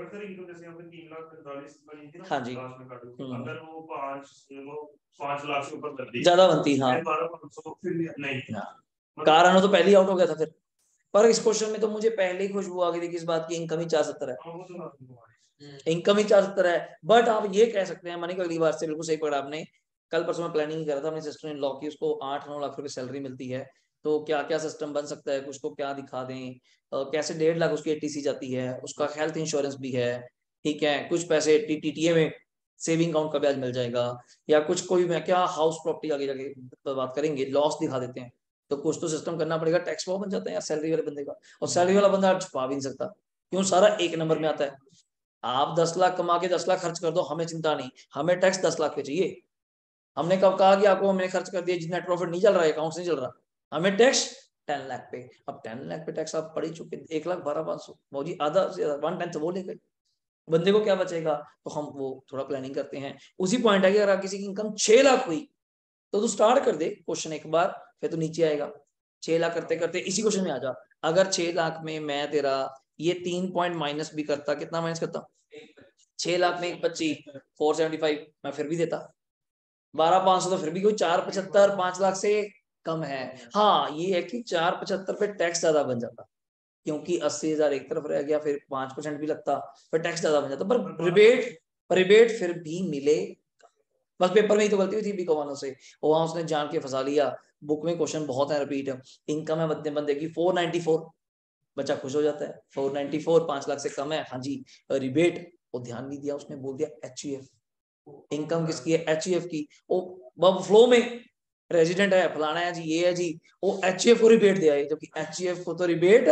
हाँ जी, अगर वो पांच लाख से ऊपर कर दी ज्यादा बनती, हाँ नहीं, कारण तो पहले ही आउट हो गया था फिर, पर इस क्वेश्चन में तो मुझे पहले ही खुशबू आ गई थी किस बात की, इनकम ही चार सत्तर है, इनकम ही चार सत्तर है, बट आप ये कह सकते हैं मनी का अगली बार से बिल्कुल सही पकड़ा आपने, कल परसों में प्लानिंग कर रहा था अपनी सिस्टर इन लॉ की, उसको आठ नौ लाख रुपए सैलरी मिलती है, तो क्या क्या सिस्टम बन सकता है, उसको क्या दिखा दें, कैसे डेढ़ लाख उसकी एटीसी जाती है, उसका हेल्थ इंश्योरेंस भी है, ठीक है, कुछ पैसे टीटीए में सेविंग अकाउंट का ब्याज मिल जाएगा, या कुछ कोई मैं क्या हाउस प्रॉपर्टी आगे जाके बात करेंगे लॉस दिखा देते हैं, तो कुछ तो सिस्टम करना पड़ेगा, टैक्स वो बन जाता है यार सैलरी वाले बंदे का, और सैलरी वाला बंदा छुपा भी नहीं सकता, क्यों सारा एक नंबर में आता है, आप दस लाख कमा के दस लाख खर्च कर दो, हमें चिंता नहीं, हमें टैक्स दस लाख पे चाहिए, हमने कब कहा कि आपको हमने खर्च कर दिया, जितना प्रॉफिट नहीं चल रहा है अकाउंट से नहीं चल रहा, हमें टैक्स टेन लाख पे, अब टेन लाख पे टैक्स आप पढ़ ही चुके, एक लाख बारह पांच सौ मौजी आधा से वन टेंथ वो ले गए, बंदे को क्या बचेगा, तो हम वो थोड़ा प्लानिंग करते हैं, उसी पॉइंट है कि अगर किसी की इनकम छह लाख हुई तो तू स्टार्ट कर दे क्वेश्चन एक बार, फिर तो नीचे आएगा। छह लाख करते करते इसी क्वेश्चन में आ जा। अगर छह लाख में मैं तेरा ये तीन पॉइंट माइनस भी करता, कितना माइनस करता, छह लाख में एक पच्चीस, फोर सेवेंटी फाइव, मैं फिर भी देता। बारह पांच सौ तो फिर भी कोई चार पचहत्तर पांच लाख से कम है। हाँ ये है कि चार पचहत्तर पे टैक्स ज्यादा बन जाता, क्योंकि अस्सी हजार एक तरफ रह गया, फिर पांच परसेंट भी लगता, फिर टैक्स ज्यादा बन जाता। पर रिबेट रिबेट फिर भी मिले। बस पेपर में ही तो गलती हुई थी बीकॉम वालों से, वहां उसने जान के फंसा लिया। बुक में क्वेश्चन बहुत है रिपीट, इनकम है बंदे बंदे की फोर नाइनटी फोर, बच्चा खुश हो जाता है फोर नाइनटी फोर, पांच लाख से कम है, हाँ जी। रिबेट वो ध्यान नहीं दिया, उसने बोल दिया एच ई एफ। इनकम किसकी है, एच ई एफ की। वो फ्लो में रेजिडेंट है, फलाना है जी, ये है जी, वो एच ई एफ को रिबेट दिया है, जबकि एच ई एफ को तो रिबेट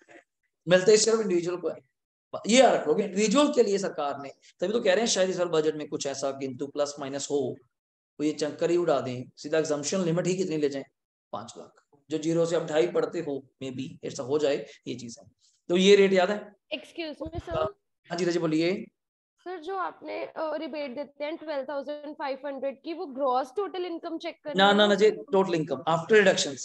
मिलते सिर्फ इंडिविजुअल को है। ये याद रखोगे इंडिविजुअल के लिए सरकार ने, तभी तो कह रहे हैं शायद इस बार बजट में कुछ ऐसा किंतु प्लस माइनस हो, वो ये चंकर ही उड़ा दें, सीधा एग्जाम्पशन लिमिट ही कितनी ले जाएं, पांच लाख, जो जीरो से अब ढाई पढ़ते हो, मे बी ऐसा हो जाए, ये चीज है। तो ये रेट याद है। Excuse me sir. हाँ जी राजी बोलिए। सर जो आपने रिबेट देते हैं ट्वेल्व थाउजेंड फाइव हंड्रेड की, वो ग्रॉस टोटल इनकम चेक करनी ना है ना ना जी, total income after deductions.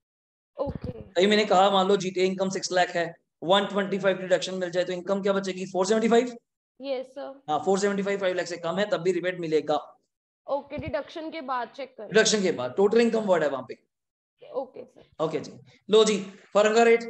Okay. तभी मैंने कहा मान लो जीटीए इनकम सिक्स लाख है, वन ट्वेंटी फाइव डिडक्शन मिल जाए तो इनकम क्या बचेगी, four seventy five. Yes sir. हाँ four seventy five, five lakh से कम है तब भी रिबेट मिलेगा। ओके, डिडक्शन के बाद चेक कर। डिडक्शन के बाद टोटल इनकम वर्ड है वहां पे। Okay sir. ओके जी। लो जी, फर्म का रेट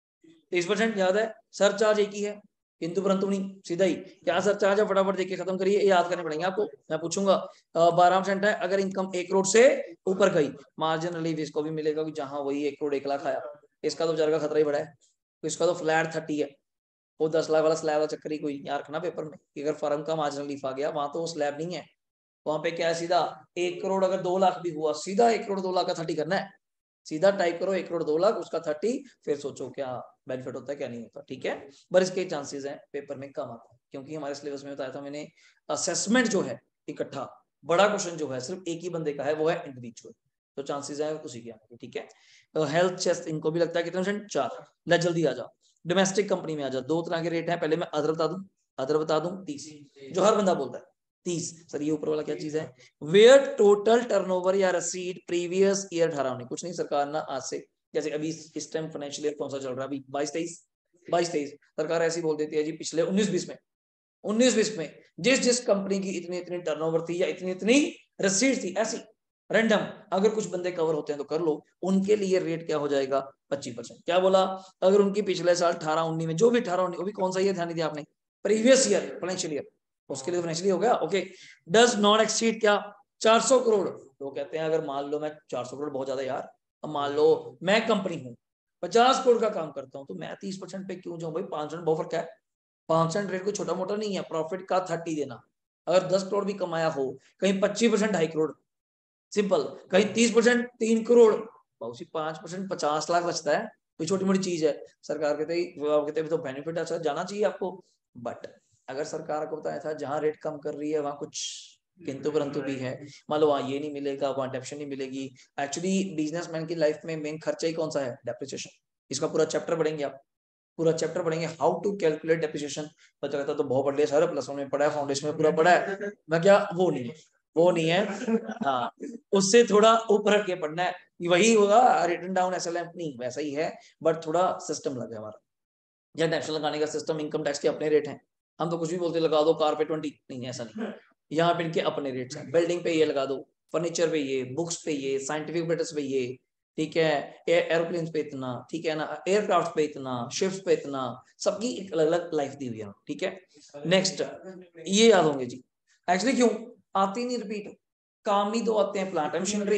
तीस परसेंट याद है, सरचार्ज एक ही है, किंतु परंतु नहीं, सीधा ही क्या सरचार्ज है, फटाफट देख के खत्म करिए, याद करने पड़ेंगे आपको। मैं पूछूंगा बारह परसेंट है, अगर इनकम एक करोड़ से ऊपर गई, मार्जिन रिलीफ इसको भी मिलेगा, जहां वही एक करोड़ एक लाख आया, इसका तो बेचारे का खतरा ही बड़ा है, तो इसका तो फ्लैट थर्टी है। वो दस लाख वाला स्लैब वाला चक्कर ही कोई याद रखना पेपर में, कि अगर फर्म का मार्जिन रिलीफ आ गया, वहां तो वो स्लैब नहीं है, वहां पे क्या है, सीधा एक करोड़ अगर दो लाख भी हुआ, सीधा एक करोड़ दो लाख का थर्टी करना है, सीधा टाइप करो एक करोड़ दो लाख उसका थर्टी, फिर सोचो क्या बेनिफिट होता है क्या नहीं होता, ठीक है। पर इसके चांसेस हैं पेपर में कम आता है, क्योंकि हमारे सिलेबस में बताया था मैंने, असेसमेंट जो है इकट्ठा बड़ा क्वेश्चन जो है सिर्फ एक ही बंदे का है, वो है इंडिविजुअल, तो चांसेस है उसी के आने के, ठीक है। हेल्थ चेस्ट इनको भी लगता है कितने परसेंट, चार। ले जल्दी आ जाओ, डोमेस्टिक कंपनी में आ जाओ, दो तरह के रेट है, पहले मैं अदर बता दूं, अदर बता दूं तीस, जो हर बंदा बोलता है तीस। सर ये ऊपर वाला क्या चीज है, वेयर टोटल टर्नओवर या रसीद प्रीवियस ईयर अठारह उन्नीस, कुछ नहीं सरकार ना आज से, जैसे अभी इस टाइम फाइनेंशियल ईयर कौन सा चल रहा है अभी, बाईस तेईस, बाईस तेईस, सरकार ऐसी बोल देती है जी पिछले उन्नीस बीस में, उन्नीस बीस में जिस जिस कंपनी की इतनी इतनी टर्नओवर थी या इतनी इतनी रसीद थी, ऐसी रैंडम, अगर कुछ बंदे कवर होते हैं तो कर लो, उनके लिए रेट क्या हो जाएगा, पच्चीस परसेंट। क्या बोला, अगर उनकी पिछले साल अठारह उन्नीस में जो भी अठारह उन्नीस, वो भी कौन सा ईयर ध्यान नहीं दिया आपने, प्रीवियस ईयर फाइनेंशियल ईयर, उसके लिए फाइनेंशियल हो गया, ओके। डज नॉट एक्सीड क्या, चार सौ करोड़, तो कहते हैं अगर मान लो मैं चार सौ करोड़ बहुत ज्यादा यार, अब मान लो मैं कंपनी हूँ पचास करोड़ का काम करता हूँ, तो मैं तीस परसेंट पे क्यों जाऊँ भाई, पांच परसेंट बहुत फर्क है, पांच परसेंट रेट को छोटा मोटा नहीं है, प्रॉफिट का थर्टी देना, अगर दस करोड़ भी कमाया हो, कहीं पच्चीस परसेंट ढाई करोड़ सिंपल, कहीं तीस परसेंट तीन करोड़, बहुत पांच परसेंट पचास लाख बचता है, कोई छोटी मोटी चीज है। सरकार कहते कहते तो बेनिफिट अच्छा जाना चाहिए आपको, बट अगर सरकार को बताया था जहां रेट कम कर रही है वहां कुछ किंतु परंतु भी है, मान लो वहां ये नहीं मिलेगा, वहां डेप्शन नहीं मिलेगी। एक्चुअली बिजनेसमैन की लाइफ में मेन खर्चा ही कौन सा है, डेप्रिसिएशन। इसका पूरा चैप्टर पढ़ेंगे आप, पूरा चैप्टर पढ़ेंगे हाउ टू कैलकुलेट डेप्रिसिएशन। बच्चा कहता तो बहुत बढ़ लिया सर, प्लस वन में पढ़ा है, फाउंडेशन में पूरा पढ़ा है, मैं क्या, वो नहीं है, वो नहीं है, हाँ उससे थोड़ा ऊपर के पढ़ना है, वही होगा रिटन डाउन एसएलएम नहीं, वैसा ही है, बट थोड़ा सिस्टम लगे हमारा, या नेशनल लगाने का सिस्टम, इनकम टैक्स के अपने रेट हैं, हम तो कुछ भी बोलते लगा दो कार पे ट्वेंटी, नहीं ऐसा नहीं, यहाँ पे इनके अपने रेट्स हैं, बिल्डिंग पे ये लगा दो, फर्नीचर पे ये, बुक्स पे ये, साइंटिफिक मैटर्स पे ये, ठीक है, एरोप्लेन पे इतना, ठीक है ना, एयरक्राफ्ट पे इतना, शिप्स पे इतना, सबकी एक अलग अलग लाइफ दी हुई है, ठीक है। नेक्स्ट ये याद होंगे जी, एक्चुअली क्यों आती नहीं रिपीट, काम ही दो आते हैं, प्लांट मशीनरी,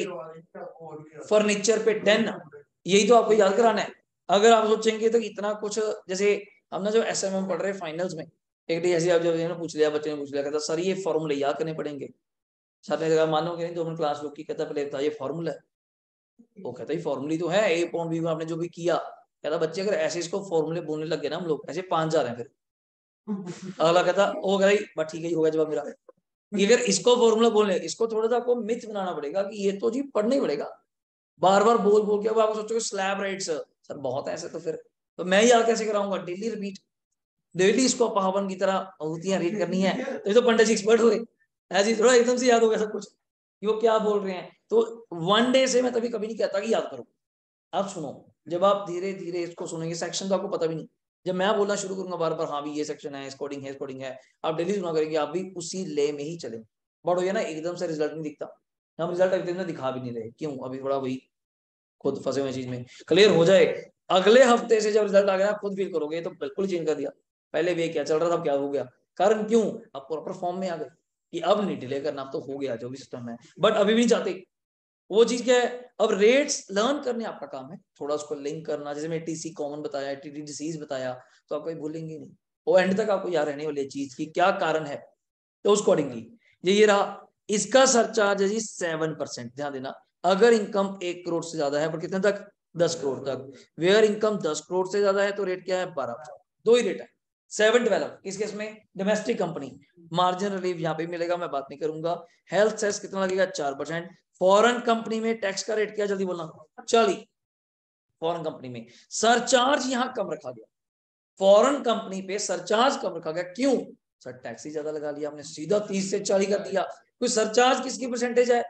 फर्नीचर पे टेन, यही तो आपको याद कराना है। अगर आप सोचेंगे तो इतना कुछ, जैसे हम ना जो एस एम एम पढ़ रहे हैं फाइनल्स में, एक डे ऐसे आप जब पूछ लिया, बच्चे ने पूछ लिया, कहता सर ये फॉर्मूले याद करने पड़ेंगे, सर ने कहा मानोगे नहीं, दो मिनट क्लास रोकी, कहता पहले था ये फॉर्मूला है, वो कहता ही फॉर्मूली तो है, ए पॉइंट बी आपने जो भी किया, कहता बच्चे अगर ऐसे इसको फॉर्मूले बोलने लग गए ना हम लोग, ऐसे पांच जा रहे हैं फिर, अगला कहता वो कहता ही बस ठीक है, होगा जवाब मेरा, अगर इसको फॉर्मूला बोलने, इसको थोड़ा सा आपको मिथ बनाना पड़ेगा कि ये तो जी पढ़ना ही पड़ेगा, बार बार बोल बोल के, अब आप सोचोगे स्लैब रेट्स सर बहुत है ऐसे, तो फिर तो मैं याद कैसे कराऊंगा, डेली रिपीट, डेली इसको पावन की तरह अवतियां रीड करनी है, तो ये तो पंडित जी एक्सपर्ट हो गए, ऐसे ही थोड़ा एकदम से याद हो गया सब कुछ, कि वो क्या बोल रहे हैं। तो वन डे से मैं तभी कभी नहीं कहता कि याद करो। आप सुनो, जब आप धीरे धीरे इसको सुनेंगे, सेक्शन तो आपको पता भी नहीं, जब मैं बोलना शुरू करूंगा बार बार, हाँ भी ये सेक्शन है, कोडिंग है, कोडिंग है, आप डेली सुना करेंगे, आप भी उसी ले में ही चलेंगे। बट हो ना एकदम से रिजल्ट नहीं दिखता, हम रिजल्ट एकदम से दिखा भी नहीं रहे, क्यों? अभी थोड़ा वही खुद फंसे हुए चीज में, क्लियर हो जाए अगले हफ्ते से जब रिजल्ट आ गया आप खुद फील करोगे तो बिल्कुल चेंज कर दिया, पहले भी क्या चल रहा था, अब क्या हो गया। कारण क्यों? आप प्रॉपर फॉर्म में आ गए कि अब नहीं डिले करना, अब तो हो गया जो भी सिस्टम है, बट अभी भी नहीं चाहते। वो चीज क्या है, अब रेट्स लर्न करने आपका काम है, थोड़ा उसको लिंक करना, जैसे मैं टीसी कॉमन बताया, टीटी डिसीज बताया, तो आप कभी भूलेंगे नहीं, वो एंड तक आपको याद रहने वाली चीज की क्या कारण है। तो उस अकॉर्डिंगली ये ये रहा, इसका सरचार्ज है जी सेवन परसेंट। ध्यान देना, अगर इनकम एक करोड़ से ज्यादा है, पर कितने तक? दस करोड़ तक। वेयर इनकम दस करोड़ से ज्यादा है तो रेट क्या है? बारह परसेंट। दो ही रेट है, सेवन डेवलप किस केस में? Domestic company. मार्जिन रिलीफ यहाँ पे मिलेगा, मैं बात नहीं करूंगा। हेल्थ सेस कितना लगेगा? चार परसेंट। फॉरेन कंपनी में टैक्स का रेट क्या, जल्दी बोलना? चालीस। फॉरेन कंपनी में सरचार्ज यहाँ कम रखा गया, फॉरेन कंपनी पे सरचार्ज कम रखा गया, क्यों? सर टैक्स ही ज्यादा लगा लिया आपने, सीधा तीस से चालीस कर दिया। कोई सरचार्ज किसकी परसेंटेज है?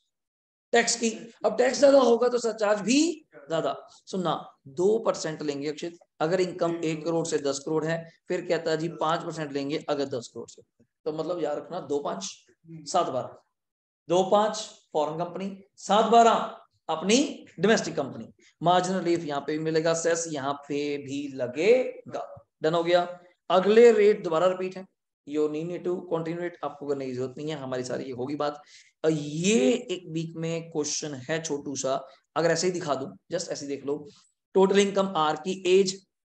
टैक्स की। अब टैक्स ज्यादा होगा तो सरचार्ज भी ज्यादा। सुनना, दो परसेंट लेंगे अक्षित अगर इनकम एक करोड़ से दस करोड़ है, फिर कहता है जी पांच परसेंट लेंगे अगर दस करोड़ से, तो मतलब याद रखना, दो पांच सात बारह, दो पांच फॉरेन कंपनी, सात बारह अपनी डोमेस्टिक कंपनी। मार्जिनल रिलीफ यहाँ पे भी मिलेगा, सेस यहाँ पे भी लगेगा। डन हो गया। अगले रेट दोबारा रिपीट है, यू नीड टू कंटिन्यूएट, आपको करने की जरूरत नहीं है, हमारी सारी ये होगी बात। ये एक वीक में क्वेश्चन है छोटू सा, अगर ऐसे ही दिखा दूं, जस्ट ऐसे देख लो। टोटल इनकम आर की age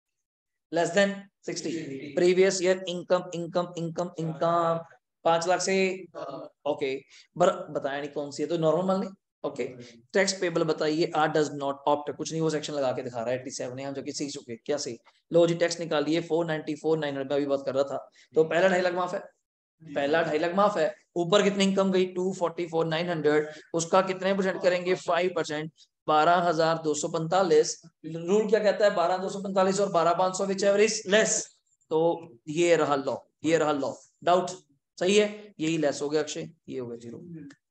less than sixty, previous year income income income income पांच लाख से ओके, पर बताया नहीं कौन सी है, तो नॉर्मल मान ली। ओके, टैक्स पेबल बताइए, आर डज नॉट ऑप्ट, कुछ नहीं, वो सेक्शन लगा के दिखा रहा है सत्तासी है, हम जो कि सीख चुके, क्या सी। लो जी टैक्स निकालिए, four ninety four nine hundred में अभी बात कर रहा था, तो पहला ढाई लाख माफ है, पहला ढाई लाख माफ है। ऊपर कितनी इनकम गई? Two forty four nine hundred, उसका कितने परसेंट करेंगे? फाइव परसेंट, बारह हजार दो सौ पैंतालीस। रूल क्या कहता है? बारह दो सौ पैंतालीस और बारह पांच सौ विच एवर इज लेस, तो ये रहा लॉ, ये रहा लॉ। डाउट? सही है, यही लेस हो गया अक्षय, ये हो गया जीरो,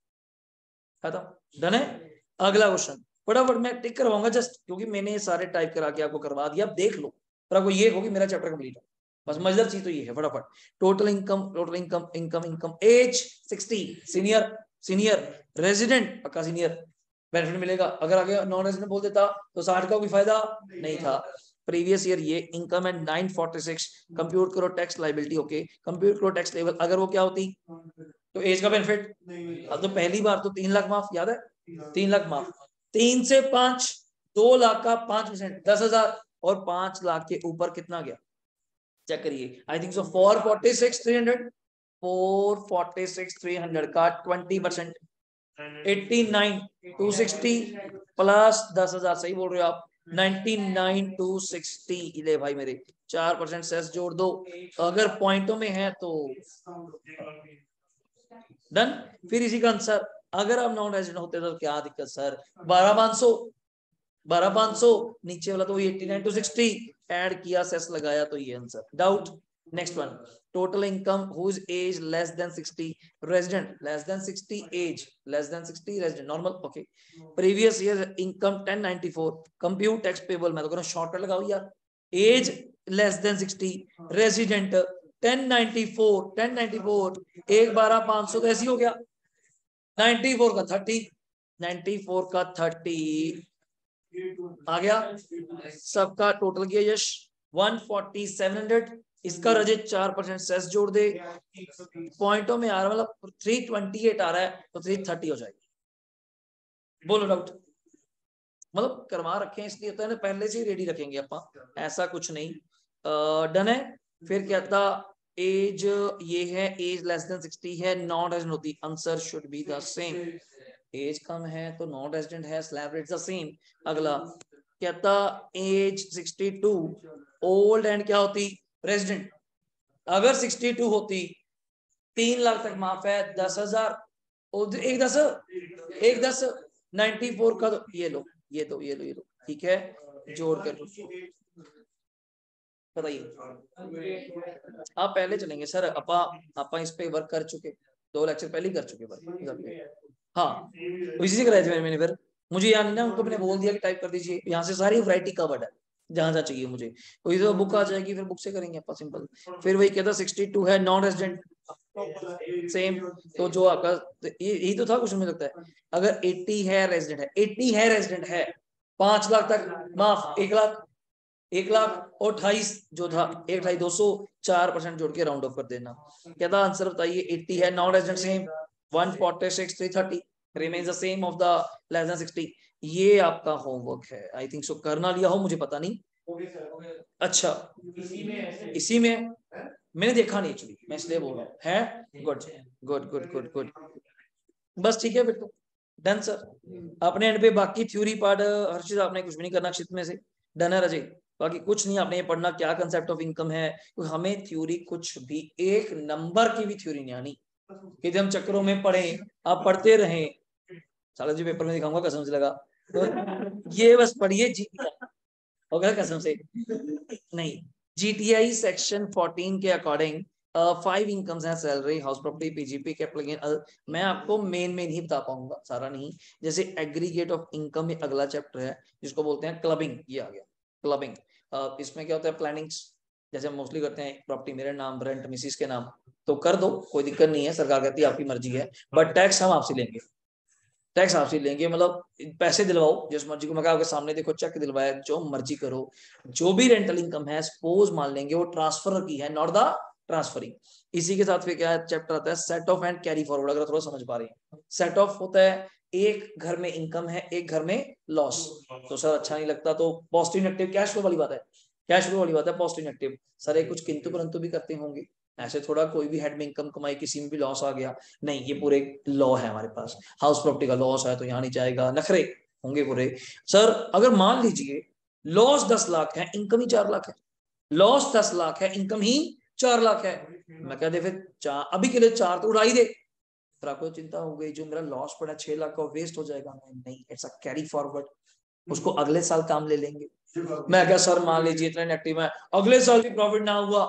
खत्म। डन है। अगला क्वेश्चन फटाफट मैं टिक करवाऊंगा, जस्ट क्योंकि मैंने ये सारे टाइप करा के आपको करवा दिया, आप देख लो, पर आपको ये होगी मेरा चैप्टर कंप्लीट है, बस मजेदार चीज तो ये है। फटाफट, total income, total income income income age sixty, senior senior resident पक्का सीनियर, बेनिफिट मिलेगा। अगर आगे नॉन रेजिडेंट बोल देता तो साठ का कोई फायदा नहीं था। प्रीवियस ईयर ये इनकम है नाइन फोर्टी सिक्स, कंप्यूट करो टैक्स लाइबिलिटी, ओके कंप्यूट करो टैक्स लेवल, अगर वो क्या होती तो एज का बेनिफिट, अब तो पहली बार तो तीन लाख माफ, याद है? तीन लाख माफ, तीन से पांच, दो लाख का पांच परसेंट दस हजार, और पांच लाख के ऊपर कितना गया चेक करिए, I think so four forty six three hundred, four forty six three hundred का twenty percent eighty nine two sixty plus दस हजार, सही बोल रहे हो आप, नाइनटी नाइन टू सिक्सटी। ले भाई मेरे चार परसेंट सेस जोड़ दो, अगर पॉइंटों में है तो डन। फिर इसी का आंसर, अगर आप नॉन रेजिडेंट होते तो क्या दिक्कत सर, बारह पांच सौ, बारह पांच सौ नीचे वाला तो eighty nine two sixty add किया, सेस लगाया, तो ये answer. Doubt? Next one, total income whose age less than sixty, resident less than sixty, age less than sixty, resident normal, okay. Previous year income ten ninety four, compute tax payable, मैं तो कह रहा हूं shortcut लगाओ यार, age less than sixty, resident ten ninety four, ten ninety four एक बारह पांच सौ, तो ऐसी हो गया, नाइंटी फोर का थर्टी, नाइंटी फोर का थर्टी आ गया, सबका टोटल किया yes one forty seven hundred, इसका रजित चार परसेंट सेस जोड़ दे, पॉइंटों में आ रहा मतलब थ्री ट्वेंटी एट आ रहा है, तो थ्री थर्टी हो जाएगी। बोलो डाउट? मतलब करवा रखे हैं इसलिए होता है ना, पहले से ही रेडी रखेंगे अपन, ऐसा कुछ नहीं। डन है। फिर क्या था, एज ये है, एज लेस देन सिक्सटी है, नॉन रेजिडेंट होती, answer should be the same, age कम है तो नॉन रेजिडेंट है, स्लैब रेट द सेम। अगला कहता age sixty two, old and क्या होती? रेजिडेंट, अगर सिक्सटी टू होती तीन लाख तक माफ है, दस हजार एक दस एक दस नाइंटी फोर का, तो ये लो ये दो ये लो ये लो, ठीक है, जोड़ कर बताइए। आप पहले चलेंगे सर, अपा अपा इस पे वर्क कर चुके, दो लेक्चर पहले ही कर चुके भाई। हाँ इसी से कराए थे मैंने मैंने फिर मुझे याद नहीं ना, उनको मैंने बोल दिया कि टाइप कर दीजिए, यहाँ से सारी वैरायटी कवर्ड है जहां जहाँ चाहिए मुझे, कोई तो बुक आ जाएगी फिर बुक से करेंगे अपन सिंपल। फिर वही कहता सिक्सटी टू है नॉन रेजिडेंट सेम, तो जो आपका ये यही तो था कुछ मुझे लगता है। अगर अस्सी है रेजिडेंट है, अस्सी है रेजिडेंट है, पांच लाख तक माफ, एक लाख एक लाख और अट्ठाईस जो था एक ढाई दो सौ चार परसेंट जोड़ के राउंड ऑफ कर देना। क्या था आंसर बताइए, अस्सी है non resident same one forty six three thirty remains the same of the less than sixty. ये आपका होमवर्क है, आई थिंक सो करना लिया हो मुझे पता नहीं। अच्छा इसी में मैंने देखा नहीं एक्चुअली, मैं इसलिए बोल रहा हूँ है। Good good good good good बस ठीक है फिर तो डन सर अपने एंड पे। बाकी थ्योरी पार्ट हर चीज आपने कुछ भी नहीं करना क्षेत्र में से, डन है रजय। बाकी कुछ नहीं आपने ये पढ़ना क्या कंसेप्ट ऑफ इनकम है, हमें थ्योरी कुछ भी एक नंबर की भी थ्योरी नहीं आनी कि हम चक्करों में पढ़े, आप पढ़ते रहे साला जी पेपर में दिखाऊंगा कसम से लगा तो ये बस पढ़िए जी होगा कसम से नहीं। जीटीआई सेक्शन फोर्टीन के अकॉर्डिंग फाइव इनकम्स हैं, salary, house property, PGP, capital gain. मैं आपको मेन में नहीं बता पाऊंगा सारा नहीं, जैसे एग्रीगेट ऑफ इनकम ये अगला चैप्टर है जिसको बोलते हैं क्लबिंग, ये आ गया क्लबिंग। uh, इसमें क्या होता है प्लानिंग्स, जैसे हम मोस्टली करते हैं प्रॉपर्टी मेरे नाम रेंट मिसिस के नाम, तो कर दो कोई दिक्कत नहीं है, सरकार कहती है आपकी मर्जी है, बट टैक्स हम आपसे लेंगे, टैक्स आपसे लेंगे, मतलब पैसे दिलवाओ जिस मर्जी को, मैं आपके सामने देखो चेक दिलवाया जो मर्जी करो। जो भी रेंटल इनकम है सपोज मान लेंगे वो ट्रांसफर की है, नॉट द ट्रांसफरिंग। इसी के साथ फिर क्या है चैप्टर आता है set off and carry forward, अगर थोड़ा समझ पा रहे हैं। सेट ऑफ होता है एक घर में इनकम है एक घर में लॉस, तो सर अच्छा नहीं लगता तो पॉजिटिव नेगेटिव कैश फ्लो वाली बात है, कैश फ्लो वाली बात है पॉजिटिव नेगेटिव। सर एक कुछ किंतु परंतु भी करते होंगे, ऐसे थोड़ा कोई भी हेड में इनकम कमाई किसी में भी लॉस आ गया नहीं, ये पूरे लॉ है हमारे पास। हाउस प्रॉपर्टी का लॉस है तो यहाँ नहीं जाएगा, नखरे होंगे पूरे। सर अगर मान लीजिए लॉस दस लाख है इनकम ही चार लाख है, लॉस दस लाख है इनकम ही चार लाख है, मैं कह दे फिर चार अभी के लिए चार तो उड़ाई दे, फिर आपको चिंता हो गई जो मेरा लॉस पड़ा छह लाख का वेस्ट हो जाएगा, नहीं इट्स अ कैरी फॉरवर्ड, उसको अगले साल काम ले लेंगे। मैं क्या सर मान लीजिए इतना नेगेटिव है अगले साल भी प्रॉफिट ना हुआ,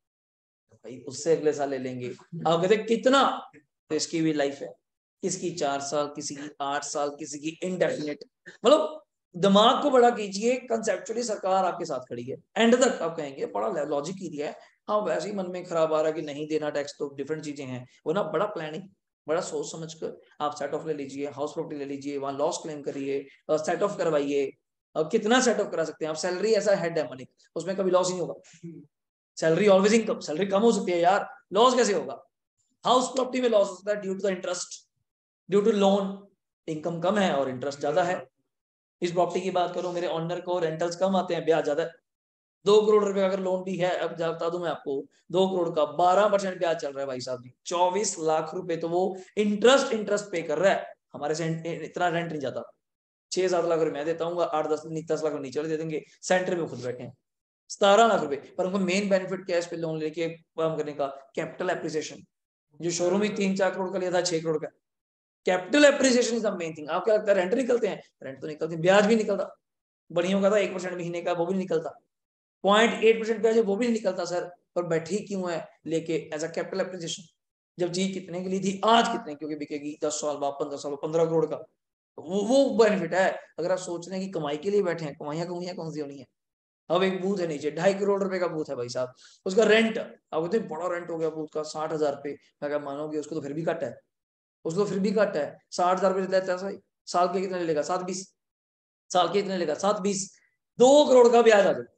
भाई उससे अगले साल ले लेंगे। आप कहते कितना, तो इसकी भी लाइफ है, किसकी चार साल किसी की आठ साल किसी की इनडेफिनेट, मतलब दिमाग को बड़ा कीजिए, कंसेप्चुअली सरकार आपके साथ खड़ी है, एंड तक आप कहेंगे बड़ा लॉजिक एरिया है। हाँ वैसे ही मन में खराब आ रहा है कि नहीं देना टैक्स, तो डिफरेंट चीजें हैं वो ना, बड़ा प्लानिंग बड़ा सोच समझ कर आप सेट ऑफ ले लीजिए, हाउस प्रॉपर्टी ले लीजिए, वहां लॉस क्लेम करिए, सेट ऑफ करवाइए। कितना सेट ऑफ करा सकते हैं आप, सैलरी ऐसा हेड है मनी, उसमें कभी लॉस ही नहीं होगा, सैलरी ऑलवेज इनकम, सैलरी कम हो सकती है यार, लॉस कैसे होगा। हाउस प्रॉपर्टी में लॉस होता है due to the interest, due to loan, income कम है और इंटरेस्ट ज्यादा है। इस प्रॉपर्टी की बात करो मेरे ऑनर को रेंटल्स कम आते हैं ब्याज ज्यादा है, दो करोड़ रुपए का अगर लोन भी है, अब बता दूं मैं आपको, दो करोड़ का बारह परसेंट ब्याज चल रहा है भाई साहब जी, चौबीस लाख रुपए तो वो इंटरेस्ट इंटरेस्ट पे कर रहा है, हमारे से इतना रेंट नहीं जाता। छह सात लाख रुपए मैं देता हूँ, आठ दस दस लाख नीचे दे देंगे, सेंटर में खुद बैठे हैं सतारह लाख रुपए, पर उनको मेन बेनिफिट क्या है इस पे लोन लेके काम करने का, कैपिटल एप्रिसिएशन। जो शोरूम ही तीन चार करोड़ का लिया था छह करोड़ का, capital appreciation is the main thing. आपको लगता है रेंट निकलते हैं, रेंट तो निकलते हैं, ब्याज भी निकलता, बढ़िया का था एक परसेंट महीने का वो भी निकलता, पॉइंट एट परसेंट ब्याज वो भी नहीं निकलता सर, पर बैठी क्यों है लेके एज अ कैपिटल एप्रिसिएशन। जब जी कितने की ली थी आज कितने क्योंकि बिकेगी, दस साल बाद पंद्रह साल पंद्रह करोड़ का, वो वो बेनिफिट है। अगर आप सोच रहे हैं कि कमाई के लिए बैठे हैं, कमाइयां कमाइयां कौन सी होनी है। अब एक बूथ है नीचे ढाई करोड़ रुपए का बूथ है भाई साहब, उसका रेंट अब इतने बड़ा रेंट हो गया बूथ का साठ हजार रुपए, मैं क्या मानोगे उसको तो फिर भी कट है, उसको फिर भी कट है, साठ हजार रुपए देता है साल के कितने लेगा, सात बीस साल के कितने लेगा, सात बीस, दो करोड़ का ब्याज आ जाए,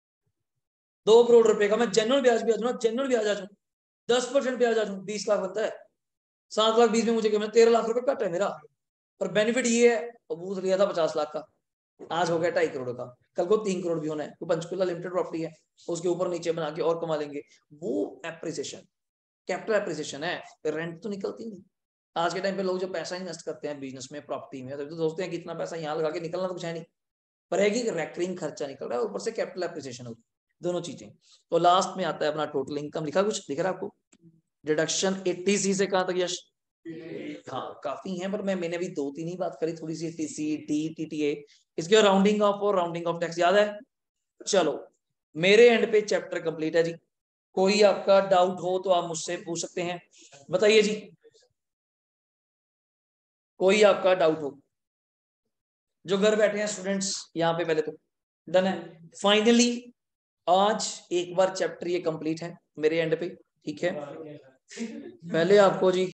दो करोड़ रुपए का मैं जनरल ब्याज भी आ जाऊँ, जनरल ब्याज आ जाऊँ, दस परसेंट ब्याज आ जाऊँ, बीस लाख बनता है, सात लाख बीस में मुझे क्या तेरह लाख रुपए कट है मेरा, पर बेनिफिट ये है बूथ लिया था पचास लाख का, आज हो गया ढाई करोड़ का, कल को तीन करोड़ भी होना है, तो पंचकुला लिमिटेड प्रॉपर्टी है उसके ऊपर नीचे बना के और कमा लेंगे, वो एप्रिसिएशन कैपिटल एप्रिसिएशन है, रेंट तो निकलती नहीं। आज के टाइम पे लोग जो पैसा इन्वेस्ट करते हैं बिजनेस में प्रॉपर्टी में, तो सोचते हैं कि इतना पैसा यहाँ लगा के निकलना तो कुछ है नहीं, पर है कि रैकरिंग खर्चा निकल रहा है, ऊपर से कैपिटल एप्रिसिएशन होगी, दोनों चीजें। तो लास्ट में आता है अपना टोटल इनकम, लिखा कुछ दिख रहा है आपको, डिडक्शन अस्सी सी से कहां तक यश, हाँ काफी है, पर मैं मैंने भी दो तीन ही बात करी, थोड़ी सी टीसी टी टीटीए, इसके राउंडिंग ऑफ और राउंडिंग ऑफ टैक्स याद है। चलो मेरे एंड पे चैप्टर कंप्लीट है जी, कोई आपका डाउट हो तो आप मुझसे पूछ सकते हैं, बताइए जी। कोई आपका डाउट हो? जो घर बैठे हैं स्टूडेंट्स यहाँ पे पहले तो डन है। फाइनली आज एक बार चैप्टर ये कंप्लीट है मेरे एंड पे, ठीक है। पहले आपको जी